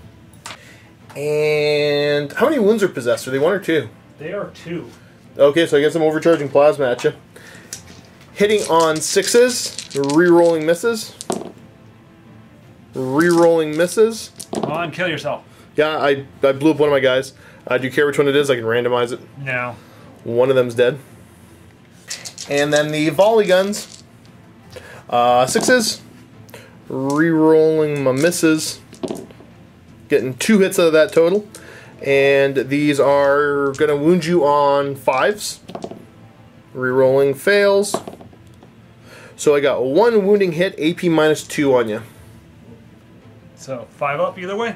And how many wounds are possessed? Are they one or two? They are two. Okay, so I guess I'm overcharging plasma at you. Hitting on sixes, re-rolling misses. Re-rolling misses. Come on, kill yourself. Yeah, I, I blew up one of my guys. Uh, do you care which one it is? I can randomize it. No. One of them's dead. And then the volley guns. Uh, sixes. Re-rolling my misses. Getting two hits out of that total. And these are going to wound you on fives. Re-rolling fails. So I got one wounding hit, A P minus two on you. So, five up either way?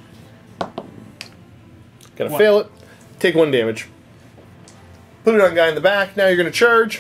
Gonna one. fail it. Take one damage. Put it on guy in the back. Now you're gonna charge.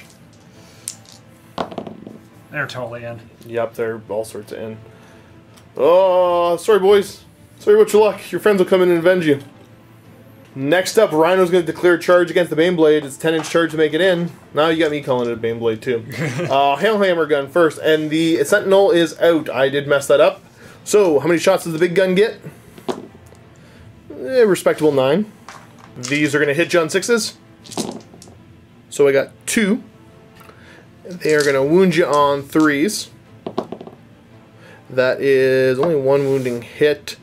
They're totally in. Yep, they're all sorts of in. Oh, sorry boys. Sorry about your luck. Your friends will come in and avenge you. Next up, Rhino's going to declare charge against the Baneblade. It's a ten inch charge to make it in. Now you got me calling it a Baneblade too. uh, Hailhammer gun first, and the Sentinel is out. I did mess that up. So, how many shots does the big gun get? Eh, respectable nine. These are going to hit you on sixes. So I got two. They are going to wound you on threes. That is only one wounding hit.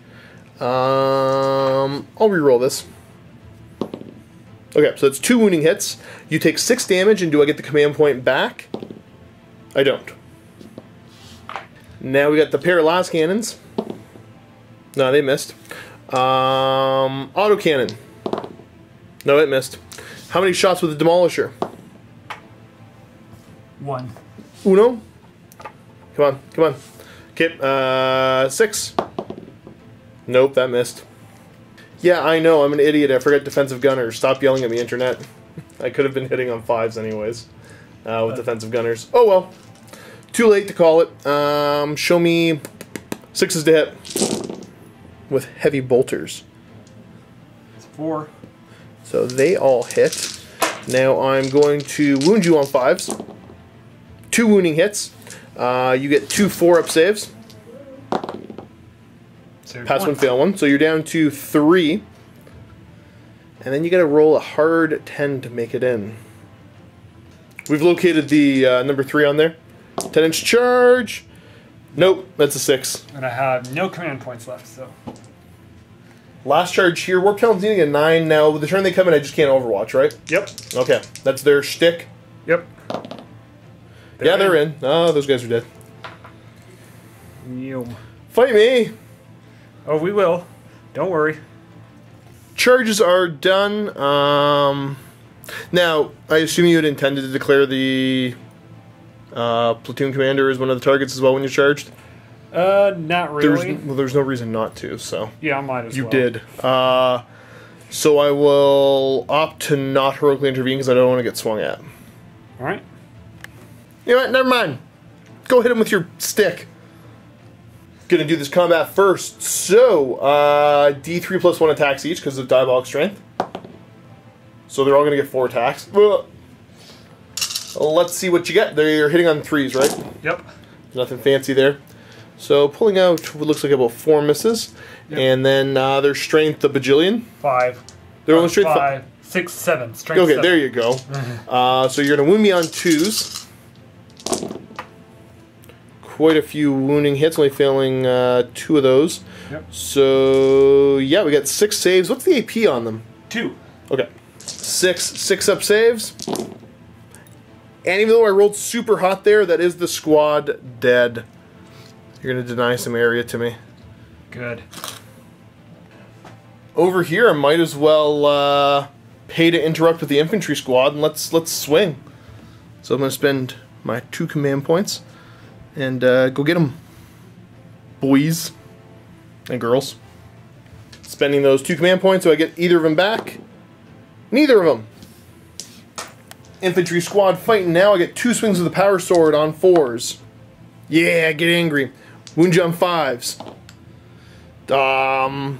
Um, I'll re-roll this. Okay, so it's two wounding hits. You take six damage, and do I get the command point back? I don't. Now we got the pair of las cannons. No, they missed. Um, autocannon. No, it missed. How many shots with the Demolisher? One. Uno. Come on, come on. Okay, uh, six. Nope, that missed. Yeah, I know, I'm an idiot. I forgot defensive gunners. Stop yelling at me, internet. I could have been hitting on fives anyways uh, with defensive gunners. Oh well. Too late to call it. Um, show me sixes to hit with heavy bolters. It's four. So they all hit. Now I'm going to wound you on fives. Two wounding hits. Uh, you get two four-up saves. So Pass one, fail one. So you're down to three. And then you got to roll a hard ten to make it in. We've located the uh, number three on there. ten inch charge. Nope, that's a six. And I have no command points left, so. Last charge here. Warp Talon's needing a nine. Now, with the turn they come in, I just can't overwatch, right? Yep. Okay, that's their shtick. Yep. They're yeah, in. they're in. Oh, those guys are dead. Yum. Fight me! Oh, we will. Don't worry. Charges are done. Um, now, I assume you had intended to declare the uh, platoon commander as one of the targets as well when you charged? Uh, not really. There's, well, there's no reason not to, so. Yeah, I might as you well. You did. Uh, so I will opt to not heroically intervene because I don't want to get swung at. Alright. You know what? Never mind. Go hit him with your stick. Gonna do this combat first. So, uh, D three plus one attacks each because of diabolic strength. So they're all gonna get four attacks. Ugh. Let's see what you get. They're hitting on threes, right? Yep. Nothing fancy there. So pulling out what looks like about four misses. Yep. And then uh, their strength, a bajillion. Five. They're only strength five. Five. Six, seven. Strength Okay, seven. there you go. Mm-hmm. uh, so you're gonna wound me on twos. Quite a few wounding hits, only failing uh, two of those. Yep. So, yeah, we got six saves. What's the A P on them? Two. Okay. Six, six up saves. And even though I rolled super hot there, that is the squad dead. You're going to deny some area to me. Good. Over here, I might as well uh, pay to interrupt with the infantry squad, and let's, let's swing. So I'm going to spend my two command points. And uh, go get them, boys. and girls. Spending those two command points so I get either of them back. Neither of them. Infantry squad fighting now. I get two swings of the power sword on fours. Yeah, get angry. Wound you on fives. Um,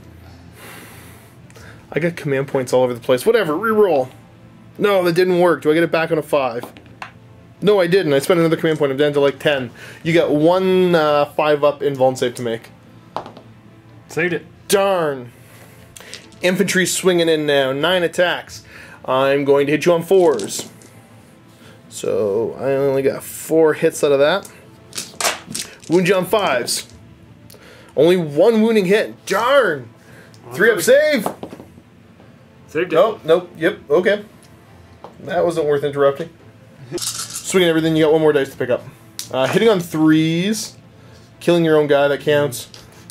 I got command points all over the place. Whatever, reroll. No, that didn't work. Do I get it back on a five? No, I didn't. I spent another command point. I'm down to like ten. You got one uh, five up invuln save to make. Saved it. Darn. Infantry swinging in now. Nine attacks. I'm going to hit you on fours. So I only got four hits out of that. Wound you on fives. Only one wounding hit. Darn. Three up save. Saved it. Nope, nope, yep, okay. That wasn't worth interrupting. Swinging everything, you got one more dice to pick up. Uh, hitting on threes. Killing your own guy, that counts.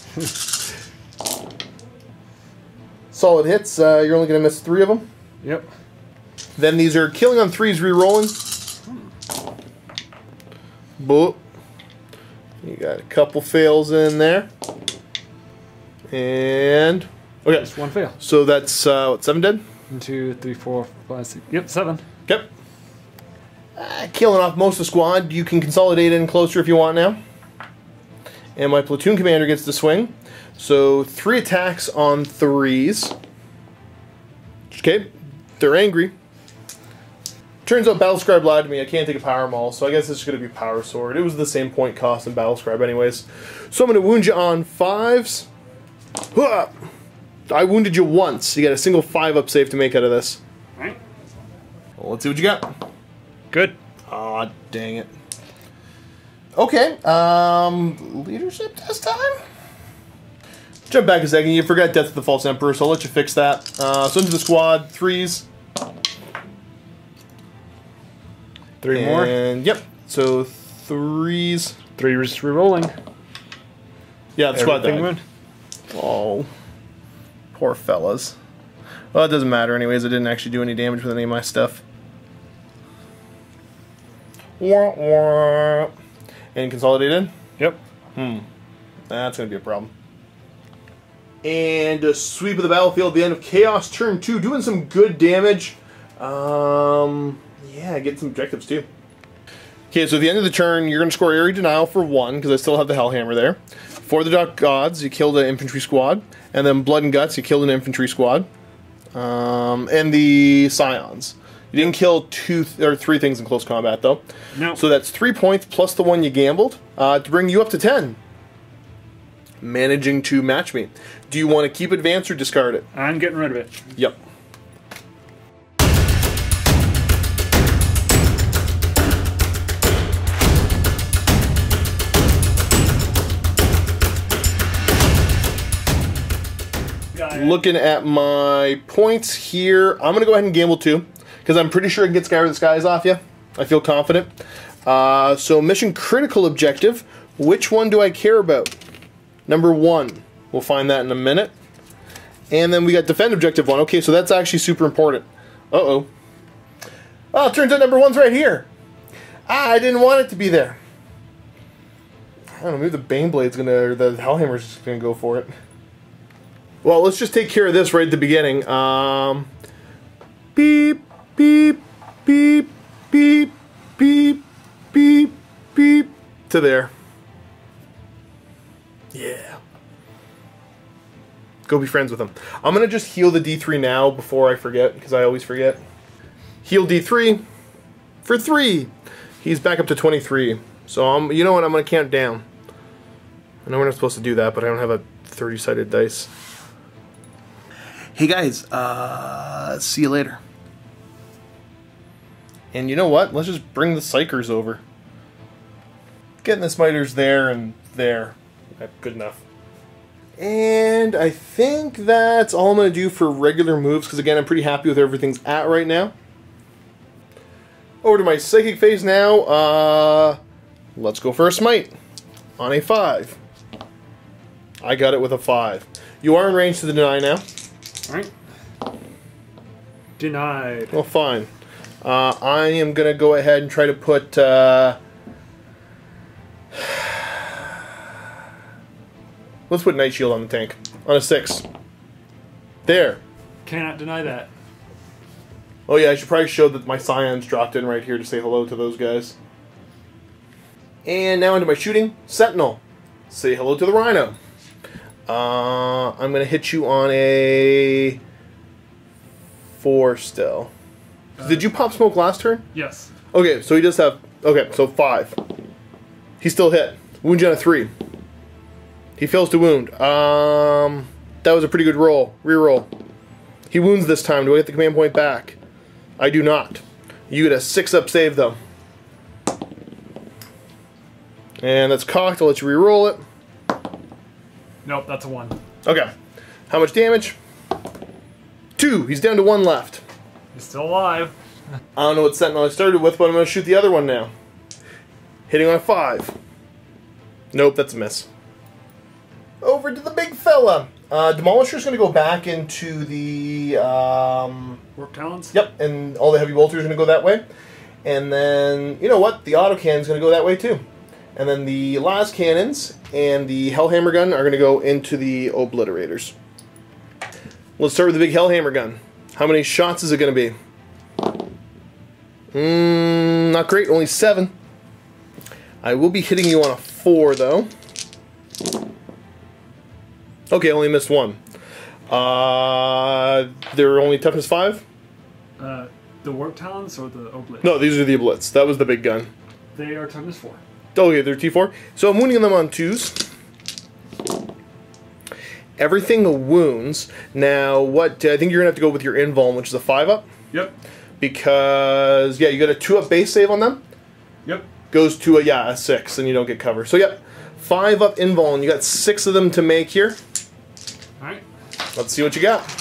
Solid hits, uh, you're only going to miss three of them. Yep. Then these are killing on threes, re-rolling. Boop. You got a couple fails in there. And... okay. Just one fail. So that's, uh, what, seven dead? One, two, three, four, five, six. Yep, seven. Yep. Uh, killing off most of the squad. You can consolidate in closer if you want now. And my platoon commander gets to swing. So three attacks on threes. Okay. They're angry. Turns out Battlescribe lied to me. I can't take a Power Maul, so I guess it's going to be Power Sword. It was the same point cost in Battlescribe anyways. So I'm going to wound you on fives. Hua! I wounded you once. You got a single five up save to make out of this. Alright. Well, let's see what you got. Good. Aw, dang it. Okay, um, leadership this time? Jump back a second. You forgot Death of the False Emperor, so I'll let you fix that. Uh, so into the squad, threes. Three and, more. And, yep, so threes. Three just re-rolling. Yeah, the squad Everything died. went. Oh, poor fellas. Well, it doesn't matter anyways. I didn't actually do any damage with any of my stuff. Wah, wah. And consolidated? Yep. Hmm. That's going to be a problem. And a sweep of the battlefield at the end of Chaos, turn two, doing some good damage. Um, yeah, get some objectives too. Okay, so at the end of the turn, you're going to score Area Denial for one, because I still have the Hellhammer there. For the Dark Gods, you killed an infantry squad. And then Blood and Guts, you killed an infantry squad. Um, and the Scions. You didn't kill two th or three things in close combat, though. No. So that's three points plus the one you gambled uh, to bring you up to ten. Managing to match me. Do you want to keep advance or discard it? I'm getting rid of it. Yep. Looking at my points here, I'm going to go ahead and gamble two, because I'm pretty sure I can get Sky Where the Skies off you. I feel confident. Uh, so mission critical objective, which one do I care about? Number one. We'll find that in a minute. And then we got defend objective one. Okay, so that's actually super important. Uh-oh. Oh, it turns out number one's right here. Ah, I didn't want it to be there. I don't know, maybe the Baneblade's gonna, or the Hellhammer's just gonna go for it. Well, let's just take care of this right at the beginning. Um, beep, beep, beep, beep, beep, beep, beep, to there. Yeah. Go be friends with him. I'm going to just heal the D three now before I forget, because I always forget. Heal D three for three. He's back up to twenty-three. So, um, you know what? I'm going to count down. I know we're not supposed to do that, but I don't have a thirty-sided dice. Hey guys, uh, see you later. And you know what? Let's just bring the Psychers over. Getting the Smiters there and there. Good enough. And I think that's all I'm going to do for regular moves, because again, I'm pretty happy with where everything's at right now. Over to my Psychic phase now. Uh, let's go for a Smite. On a five. I got it with a five. You are in range to the deny now. Alright. Denied. Well, fine. Uh, I am going to go ahead and try to put... Uh, Let's put Night Shield on the tank. On a six. There. Cannot deny that. Oh yeah, I should probably show that my Scions dropped in right here to say hello to those guys. And now into my shooting. Sentinel. Say hello to the Rhino. Uh, I'm going to hit you on a four still. Uh, Did you pop smoke last turn? Yes. Okay, so he does have... Okay, so five. He still hit. Wound you on a three. He fails to wound. Um, that was a pretty good roll. Reroll. He wounds this time. Do I get the command point back? I do not. You get a six-up save, though. And that's cocked. I'll let you reroll it. Nope, that's a one. Okay. How much damage? Two. He's down to one left. He's still alive. I don't know what Sentinel I started with, but I'm going to shoot the other one now. Hitting on a five. Nope, that's a miss. Over to the big fella. Uh, Demolisher's going to go back into the... Um, Warp Talons? Yep, and all the heavy bolters are going to go that way. And then, you know what? The autocannon's going to go that way too. And then the las cannons and the Hellhammer gun are going to go into the obliterators. Let's start with the big Hellhammer gun. How many shots is it going to be? Mm, not great, only seven. I will be hitting you on a four, though. Okay, only missed one. Uh, they're only toughness five? Uh, the Warp Talons or the Oblits? No, these are the Oblits. That was the big gun. They are toughness four. Okay, they're T four. So I'm wounding them on twos. Everything wounds. Now, what? I think you're going to have to go with your invuln, which is a five up. Yep. Because, yeah, you got a two up base save on them. Yep. Goes to a, yeah, a six, and you don't get cover. So, yep, five up invuln. You got six of them to make here. Alright. Let's see what you got.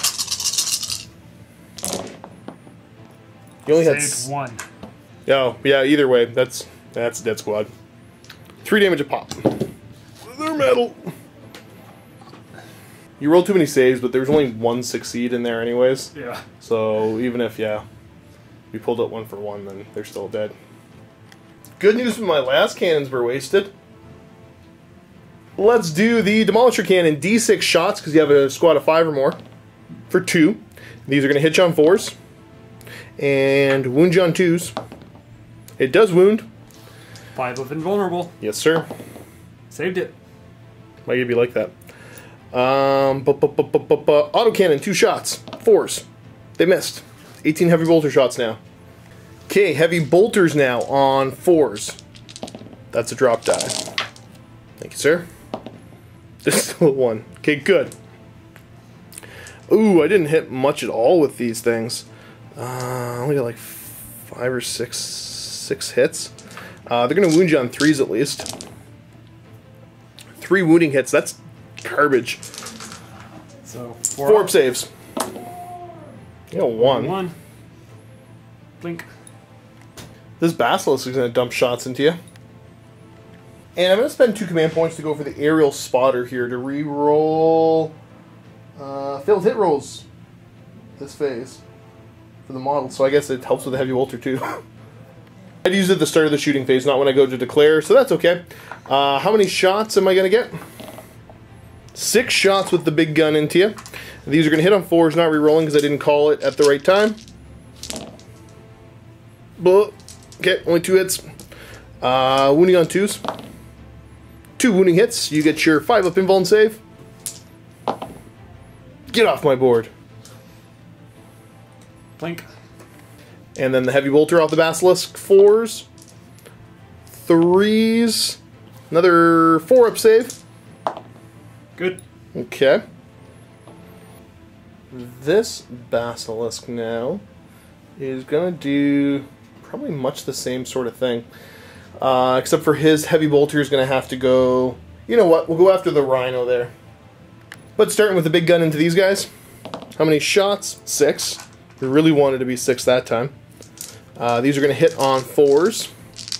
You only had Saved one. Oh, yeah, either way, that's that's dead squad. Three damage a pop. They're metal. You rolled too many saves, but there was only one succeed in there anyways. Yeah. So even if, yeah, we pulled out one for one, then they're still dead. Good news, my last cannons were wasted. Let's do the Demolisher Cannon. D six shots, because you have a squad of five or more, for two. These are going to hit you on fours. And wound you on twos. It does wound. Five of invulnerable. Yes, sir. Saved it. Might be like that. Um, bu -bu -bu -bu -bu -bu. Autocannon, two shots. Fours. They missed. eighteen heavy bolter shots now. Okay, heavy bolters now on fours. That's a drop die. Thank you, sir. There's still one. Okay, good. Ooh, I didn't hit much at all with these things. Uh, I only got like five or six, six hits. Uh, they're going to wound you on threes at least. Three wounding hits. That's garbage. So four, four up saves. You got one. One. Blink. This Basilisk is going to dump shots into you. And I'm going to spend two command points to go for the aerial spotter here to re-roll uh, failed hit rolls this phase for the model. So I guess it helps with the heavy bolter too. I'd use it at the start of the shooting phase, not when I go to declare, so that's okay. Uh, how many shots am I going to get? Six shots with the big gun into you. These are going to hit on fours, not re-rolling because I didn't call it at the right time. But, okay, only two hits. Uh, wounding on twos. Two wounding hits. You get your five up invuln save. Get off my board. Blink. And then the heavy bolter off the Basilisk. Fours. Threes. Another four up save. Good. Okay. This Basilisk now is going to do probably much the same sort of thing. Uh, except for his heavy bolter is going to have to go... You know what? We'll go after the Rhino there. But starting with the big gun into these guys. How many shots? Six. We really wanted to be six that time. Uh, these are going to hit on fours.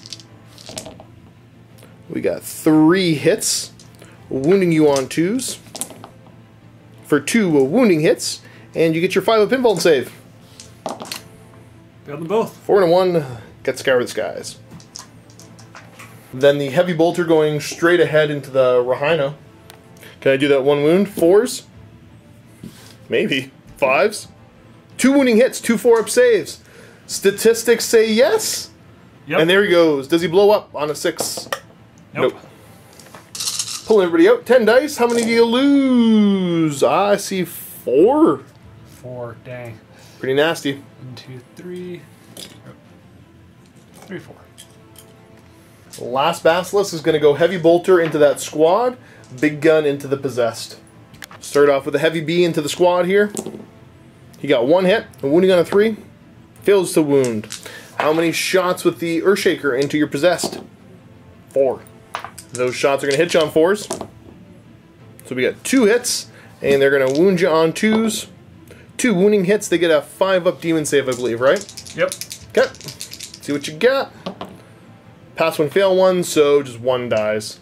We got three hits. Wounding you on twos. For two wounding hits. And you get your five up invuln save. Got them both. Four and a one. Get Scour the Skies. Then the heavy bolter going straight ahead into the Rhino. Can I do that one wound? Fours? Maybe. Fives? Two wounding hits, two four-up saves. Statistics say yes. Yep. And there he goes. Does he blow up on a six? Nope. Nope. Pulling everybody out. Ten dice. How many do you lose? I see four. Four. Dang. Pretty nasty. One, two, three. Three, four. Last Basilisk is going to go Heavy Bolter into that squad. Big Gun into the Possessed. Start off with a Heavy B into the squad here. He got one hit. A wounding on a three. Fails to wound. How many shots with the Earthshaker into your Possessed? Four. Those shots are going to hit you on fours. So we got two hits, and they're going to wound you on twos. Two wounding hits, they get a five-up demon save, I believe, right? Yep. Okay. See what you got. Pass one, fail one, so just one dies.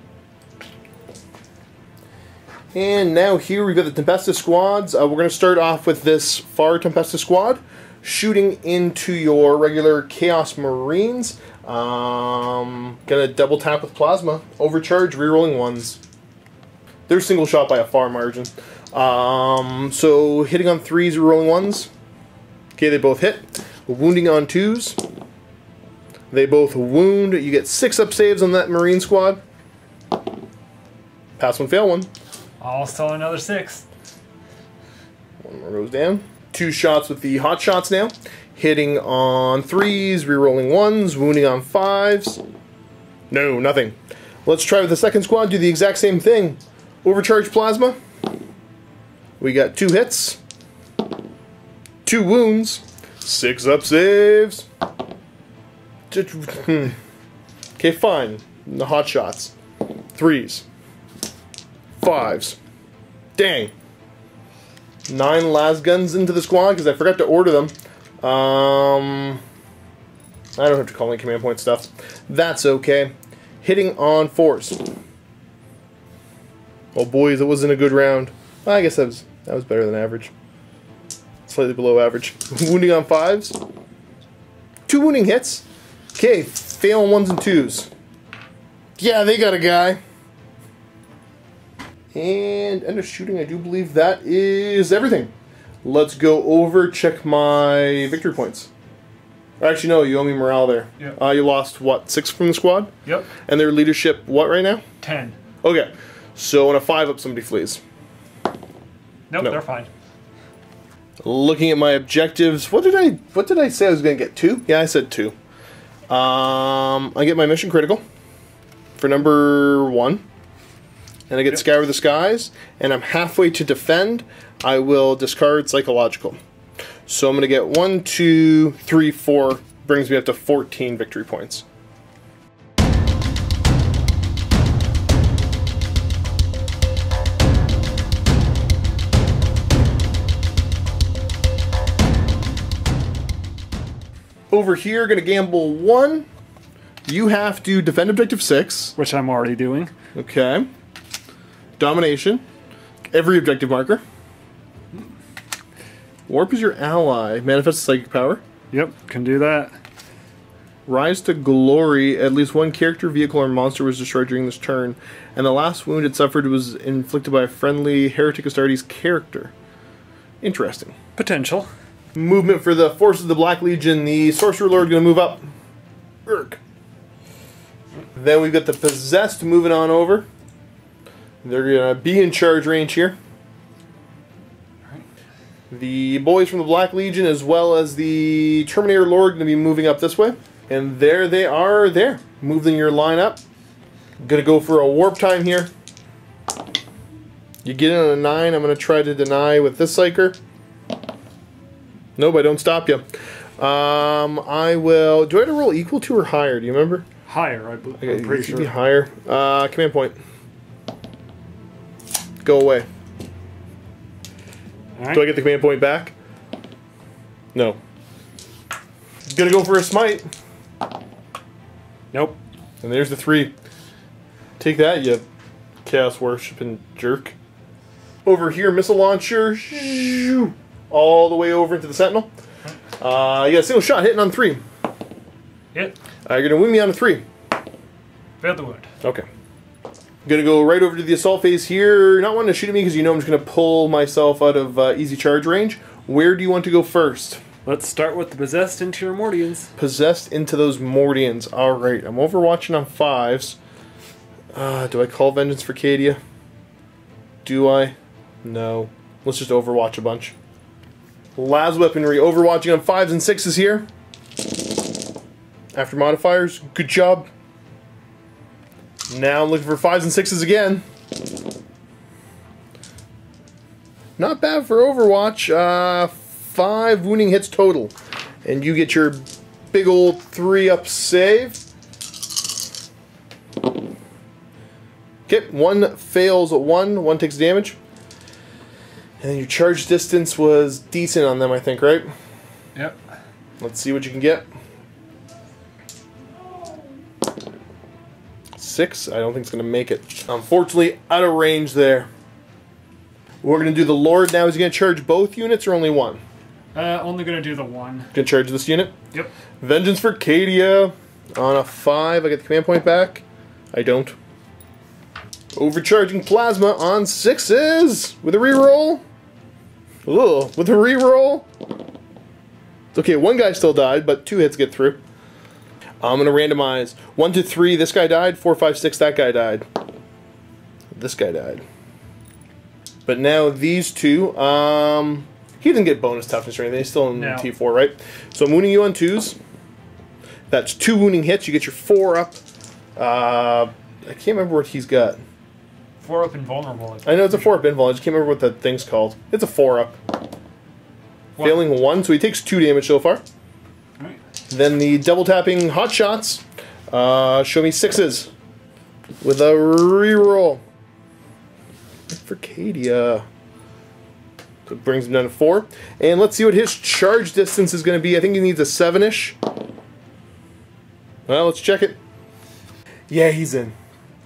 And now here we've got the Tempestus squads. Uh, we're going to start off with this Far Tempestus squad, shooting into your regular Chaos Marines. Um, gonna double tap with Plasma. Overcharge, rerolling ones. They're single shot by a far margin. Um, so hitting on threes, rerolling ones. Okay, they both hit. Wounding on twos. They both wound. You get six up saves on that Marine squad. Pass one, fail one. Also another six. One more goes down. Two shots with the hot shots now. Hitting on threes, rerolling ones, wounding on fives. No, nothing. Let's try with the second squad, do the exact same thing. Overcharge Plasma. We got two hits. Two wounds. Six up saves. Okay, fine. The hot shots. Threes. Fives. Dang. Nine las guns into the squad because I forgot to order them. Um, I don't have to call any command point stuff. That's okay. Hitting on fours. Oh boys, it wasn't a good round. I guess that was that was better than average. Slightly below average. Wounding on fives. Two wounding hits. Okay, fail on ones and twos. Yeah, they got a guy. And end of shooting, I do believe that is everything. Let's go over, check my victory points. Actually, no, you owe me morale there. Yep. Uh, you lost, what, six from the squad? Yep. And their leadership, what right now? Ten. Okay, so on a five up, somebody flees. Nope, No. they're fine. Looking at my objectives, what did I what did I say I was going to get? Two? Yeah, I said two. Um, I get my mission critical for number one. And I get Yep. Scour the Skies, and I'm halfway to defend. I will discard Psychological. So I'm going to get one, two, three, four, brings me up to fourteen victory points. Over here, going to gamble one. You have to defend objective six. Which I'm already doing. Okay. Domination. Every objective marker. Warp is your ally. Manifest psychic power. Yep, can do that. Rise to glory. At least one character, vehicle, or monster was destroyed during this turn. And the last wound it suffered was inflicted by a friendly Heretic Astartes character. Interesting. Potential. Movement for the Forces of the Black Legion. The Sorcerer Lord going to move up. Urk. Then we've got the Possessed moving on over. They're going to be in charge range here. The boys from the Black Legion as well as the Terminator Lord going to be moving up this way. And there they are there. Moving your line up. Going to go for a warp time here. You get in on a nine. I'm going to try to deny with this Psyker. Nope, I don't stop you. Um, I will... Do I have to roll equal to or higher? Do you remember? Higher, I believe. Okay, I'm pretty it should sure. be higher. Uh, command point. Go away. All right. Do I get the command point back? No. Gonna go for a smite. Nope. And there's the three. Take that, you chaos worshipping jerk. Over here, missile launcher. All the way over into the sentinel. Uh, you got a single shot hitting on three. Hit. Uh, you're gonna win me on a three. Failed the wound. Okay. I'm going to go right over to the assault phase here. You're not wanting to shoot at me because you know I'm just going to pull myself out of uh, easy charge range. Where do you want to go first? Let's start with the possessed into your Mordians. Possessed into those Mordians. Alright, I'm overwatching on fives. Uh, do I call Vengeance for Cadia? Do I? No. Let's just overwatch a bunch. Las Weaponry, overwatching on fives and sixes here. After modifiers, good job. Now I'm looking for fives and sixes again. Not bad for Overwatch. Uh, five wounding hits total. And you get your big old three up save. Okay, one fails at one, one takes damage. And then your charge distance was decent on them, I think, right? Yep. Let's see what you can get. Six, I don't think it's going to make it. Unfortunately, out of range there. We're going to do the Lord now. Is he going to charge both units or only one? Uh, only going to do the one. Going to charge this unit? Yep. Vengeance for Cadia. On a five, I get the command point back. I don't. Overcharging Plasma on sixes with a reroll. Ugh, with a reroll. Okay, one guy still died, but two hits get through. I'm going to randomize. One to three, this guy died. Four, five, six, that guy died. This guy died. But now these two, um, he didn't get bonus toughness or anything. He's still in no. T four, right? So I'm wounding you on twos. That's two wounding hits. You get your four up. Uh, I can't remember what he's got. Four up invulnerable. I know it's a four up invulnerable. I just can't remember what that thing's called. It's a four up. What? Failing one, so he takes two damage so far. Right. Then the double tapping hot shots. Uh, show me sixes with a reroll for Cadia. So it brings him down to four. And let's see what his charge distance is going to be. I think he needs a seven-ish. Well, let's check it. Yeah, he's in.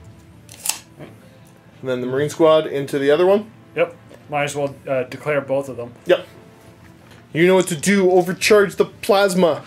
And then the Marine Squad into the other one. Yep. Might as well uh, declare both of them. Yep. You know what to do. Overcharge the plasma.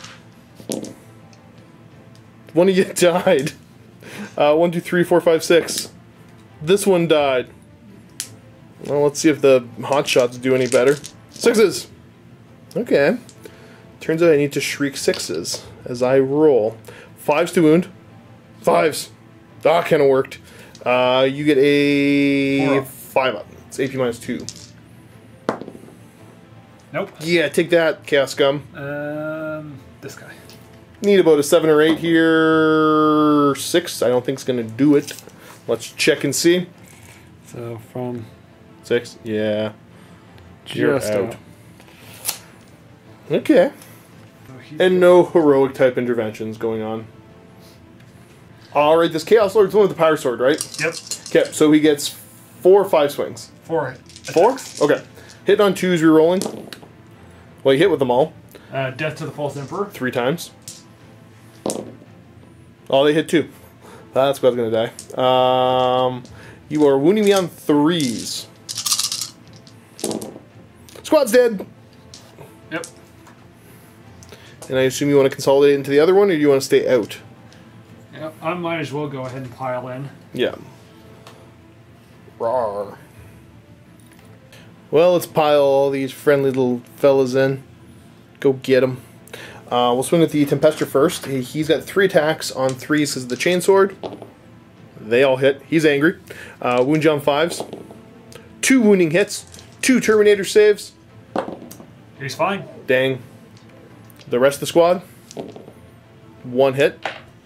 One of you died. Uh, one, two, three, four, five, six. This one died. Well, let's see if the hot shots do any better. Sixes. Okay. Turns out I need to shriek sixes as I roll. Fives to wound. Fives. Ah, kind of worked. Uh, you get a five up. It's A P minus two. Nope. Yeah, take that, Chaos Scum. Um, this guy. Need about a seven or eight here. Six. I don't think it's gonna do it. Let's check and see. So from six. Yeah. You're Just out. out. Okay. So and no heroic type interventions going on. Alright, this Chaos Lord's one with the Power Sword, right? Yep. Okay, so he gets four or five swings. Four. Four? Okay. Hit on twos, rerolling. Well, you hit with them all. Uh, death to the False Emperor. Three times. Oh, they hit two. That's what's going to die. Um, you are wounding me on threes. Squad's dead. Yep. And I assume you want to consolidate into the other one, or do you want to stay out? Yep. I might as well go ahead and pile in. Yeah. Rawr. Well, let's pile all these friendly little fellas in. Go get them. Uh, we'll swing with the Tempester first. He, he's got three attacks on threes because of the Chainsword. They all hit. He's angry. Uh, wound you on fives. Two wounding hits. Two Terminator saves. He's fine. Dang. The rest of the squad. One hit.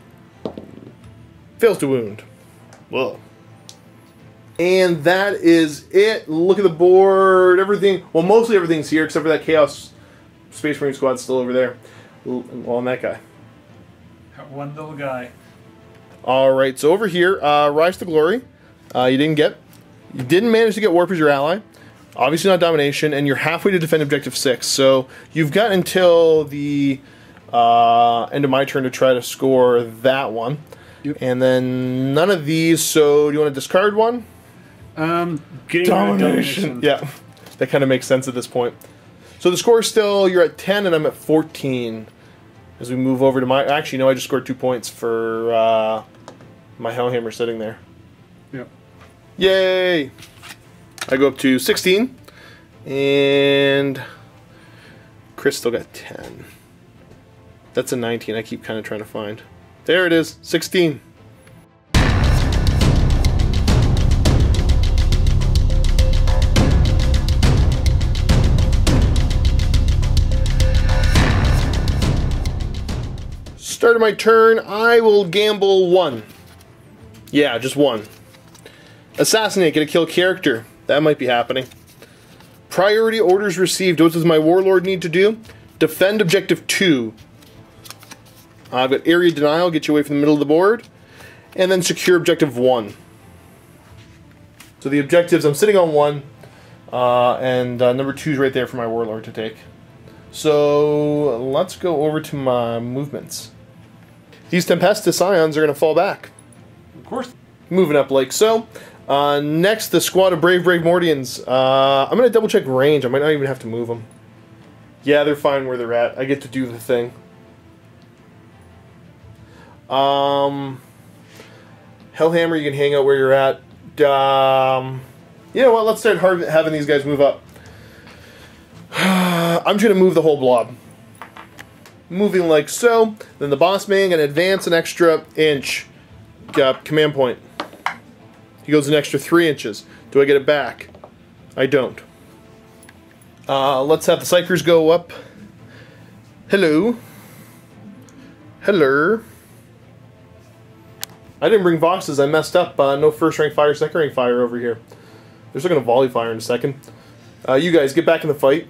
Fails to wound. Whoa. And that is it. Look at the board. Everything. Well, mostly everything's here except for that Chaos Space Marine squad still over there. Well, and that guy. That one little guy. Alright, so over here, uh, Rise to Glory. Uh, you didn't get. You didn't manage to get Warp as your ally. Obviously not Domination, and you're halfway to defend Objective six. So you've got until the uh, end of my turn to try to score that one. Yep. And then none of these, so do you want to discard one? Um, getting Domination. Yeah, that kind of makes sense at this point. So the score is still, you're at ten and I'm at fourteen. As we move over to my, actually no, I just scored two points for uh, my Hellhammer sitting there. Yep. Yay! I go up to sixteen, and Chris still got ten. That's a nineteen I keep kind of trying to find. There it is, sixteen. Start of my turn, I will gamble one. Yeah, just one. Assassinate, get a kill character. That might be happening. Priority orders received. What does my warlord need to do? Defend objective two. I've got area denial, get you away from the middle of the board. And then secure objective one. So the objectives, I'm sitting on one. Uh, and uh, number two is right there for my warlord to take. So let's go over to my movements. These Tempestus Scions are going to fall back. Of course. Moving up like so. Uh, next, the squad of Brave Brave Mordians. Uh, I'm going to double check range. I might not even have to move them. Yeah, they're fine where they're at. I get to do the thing. Um, Hellhammer, you can hang out where you're at. Um, you know what? Let's start having these guys move up. I'm trying to move the whole blob. Moving like so. Then the boss man can advance an extra inch. Got command point. He goes an extra three inches. Do I get it back? I don't. Uh, let's have the Psychers go up. Hello. Hello. I didn't bring boxes. I messed up. Uh, no first rank fire, second rank fire over here. They're still going to volley fire in a second. Uh, you guys, get back in the fight.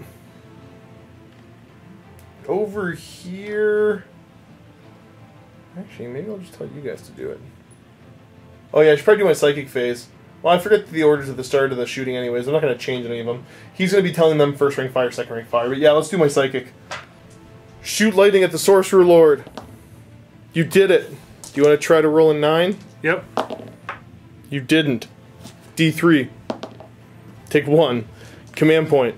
Over here... Actually, maybe I'll just tell you guys to do it. Oh yeah, I should probably do my psychic phase. Well, I forget the orders at the start of the shooting anyways. I'm not going to change any of them. He's going to be telling them first rank fire, second rank fire. But yeah, let's do my psychic. Shoot lightning at the Sorcerer Lord. You did it. Do you want to try to roll a nine? Yep. You didn't. D three. Take one. Command point.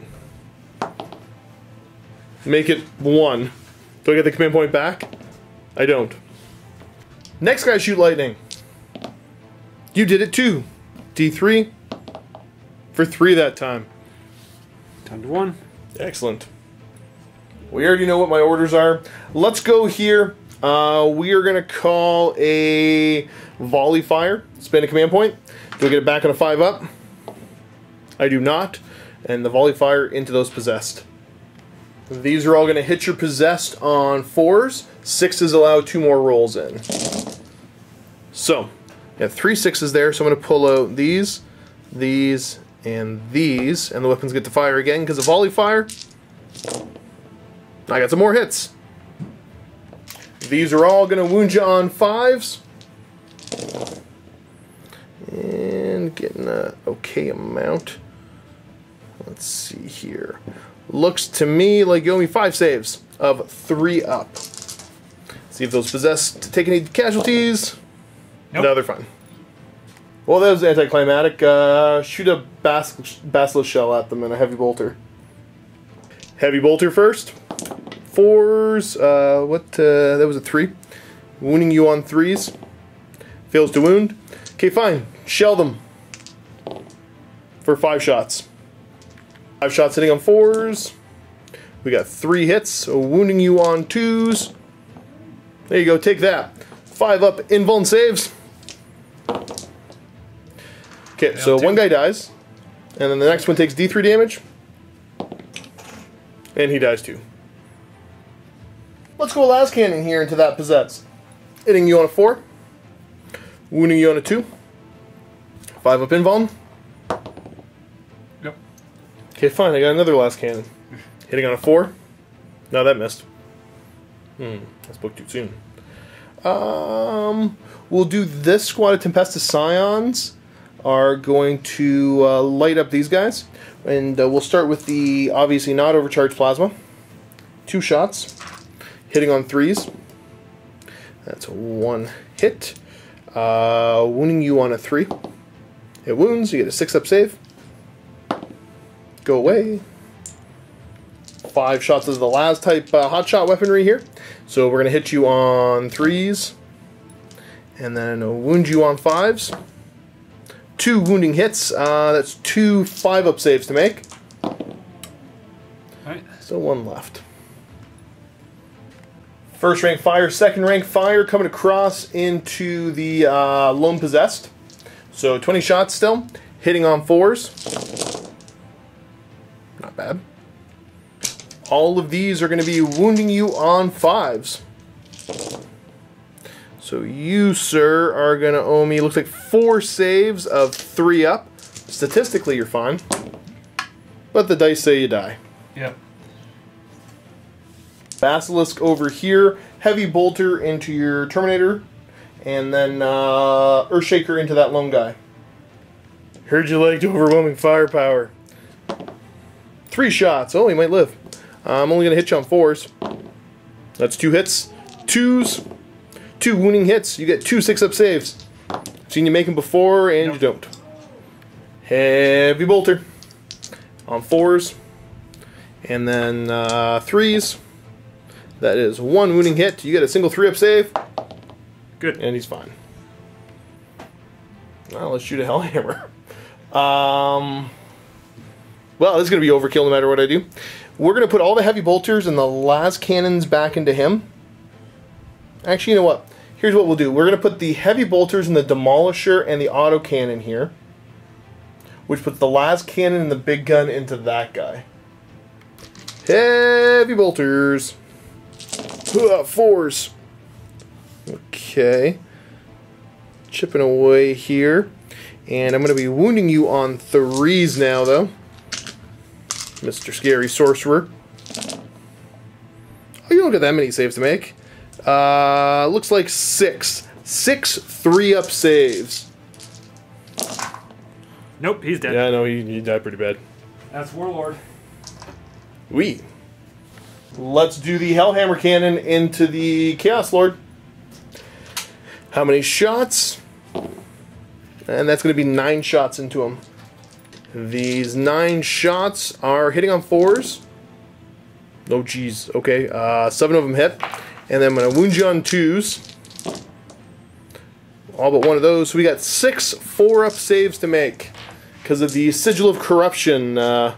Make it one. Do I get the command point back? I don't. Next guy, shoot lightning. You did it too. D three. For three that time. Down to one. Excellent. We already know what my orders are. Let's go here. Uh, we are going to call a volley fire. Spend a command point. Do I get it back on a five up? I do not. And the volley fire into those possessed. These are all going to hit your possessed on fours. Sixes allow two more rolls in. So, I have three sixes there, so I'm going to pull out these, these, and these, and the weapons get to fire again because of volley fire. I got some more hits. These are all going to wound you on fives. And getting an okay amount. Let's see here. Looks to me like you owe me five saves of three up. See if those possessed take any casualties. Nope. No, they're fine. Well, that was anticlimactic. Uh, shoot a bas basilisk shell at them and a heavy bolter. Heavy bolter first. Fours. Uh, what? Uh, that was a three. Wounding you on threes. Fails to wound. Okay, fine. Shell them for five shots. Five shots hitting on fours. We got three hits, so wounding you on twos. There you go, take that. Five up, invuln saves. Okay, so one guy dies, and then the next one takes D three damage, and he dies too. Let's go last cannon here into that possess. Hitting you on a four, wounding you on a two. Five up invuln. Okay, fine, I got another last cannon. Hitting on a four. No, that missed. Hmm, I spoke too soon. Um, we'll do this squad of Tempestus Scions. Are going to uh, light up these guys. And uh, we'll start with the, obviously not overcharged plasma. Two shots. Hitting on threes. That's one hit. Uh, wounding you on a three. It wounds, you get a six up save. Go away. Five shots is the last type uh, hotshot weaponry here. So we're going to hit you on threes. And then uh, wound you on fives. two wounding hits. Uh, that's two five-up saves to make. Alright. Still one left. First rank fire, second rank fire coming across into the uh, Lone Possessed. So twenty shots still, hitting on fours. Not bad. All of these are going to be wounding you on fives. So you, sir, are going to owe me, looks like four saves of three up. Statistically, you're fine. But the dice say you die. Yep. Basilisk over here, Heavy Bolter into your Terminator, and then uh, Earthshaker into that lone guy. Heard you liked overwhelming firepower. Three shots. Oh, he might live. Uh, I'm only going to hit you on fours. That's two hits. Twos. Two wounding hits. You get two six-up saves. Seen you make them before, and nope. You don't. Heavy Bolter. On fours. And then uh, threes. That is one wounding hit. You get a single three-up save. Good. And he's fine. Well, let's shoot a Hellhammer. Um, well, this is going to be overkill no matter what I do. We're going to put all the heavy bolters and the las cannons back into him. Actually, you know what? Here's what we'll do. We're going to put the heavy bolters and the demolisher and the auto cannon here, which puts the las cannon and the big gun into that guy. Heavy bolters. Uh, fours. Okay. Chipping away here. And I'm going to be wounding you on threes now, though. Mister Scary Sorcerer. Oh, you don't get that many saves to make. Uh, looks like six. Six three-up saves. Nope, he's dead. Yeah, I know, he, he died pretty bad. That's Warlord. We. Let's do the Hellhammer Cannon into the Chaos Lord. How many shots? And that's going to be nine shots into him. These nine shots are hitting on fours. Oh, geez. Okay, uh, seven of them hit. And then I'm going to wound you on twos. All but one of those. So we got six four-up saves to make because of the Sigil of Corruption. Uh,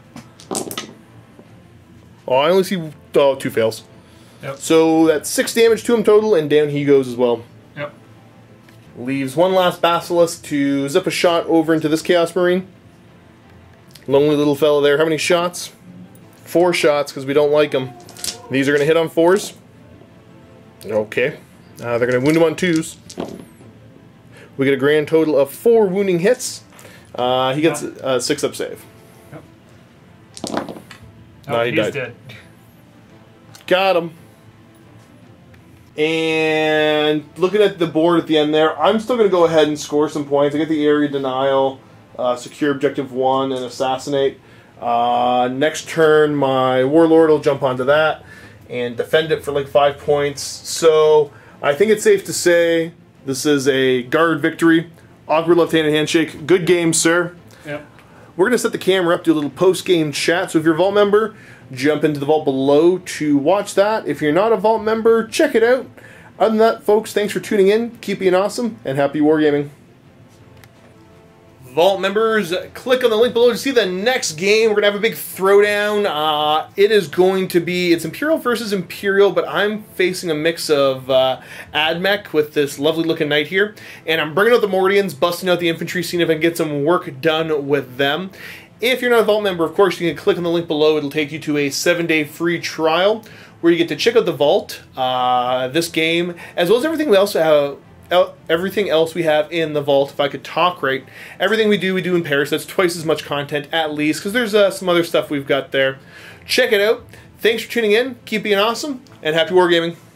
oh, I only see oh, two fails. Yep. So that's six damage to him total, and down he goes as well. Yep. Leaves one last Basilisk to zip a shot over into this Chaos Marine. Lonely little fella there. How many shots? Four shots, because we don't like them. These are going to hit on fours. Okay. Uh, they're going to wound him on twos. We get a grand total of four wounding hits. Uh, he gets a six-up save. Yep. No, oh, he he's died. dead. Got him. And looking at the board at the end there, I'm still going to go ahead and score some points. I get the area denial, uh, secure objective one, and assassinate. Uh, next turn, my warlord will jump onto that and defend it for like five points. So I think it's safe to say this is a guard victory. Awkward left-handed handshake. Good game, sir. Yep. We're going to set the camera up, do a little post-game chat. So if you're a Vault member, jump into the Vault below to watch that. If you're not a Vault member, check it out. Other than that, folks, thanks for tuning in. Keep being awesome, and happy wargaming. Vault members, click on the link below to see the next game. We're going to have a big throwdown. Uh, it is going to be, it's Imperial versus Imperial, but I'm facing a mix of uh, AdMech with this lovely looking knight here. And I'm bringing out the Mordians, busting out the infantry, seeing if I can get some work done with them. If you're not a Vault member, of course, you can click on the link below. It'll take you to a seven-day free trial where you get to check out the Vault, uh, this game, as well as everything we also have. Everything else we have in the Vault. If I could talk right, everything we do, we do in Paris. That's twice as much content at least, because there's uh, some other stuff we've got there. Check it out. Thanks for tuning in. Keep being awesome, and happy wargaming.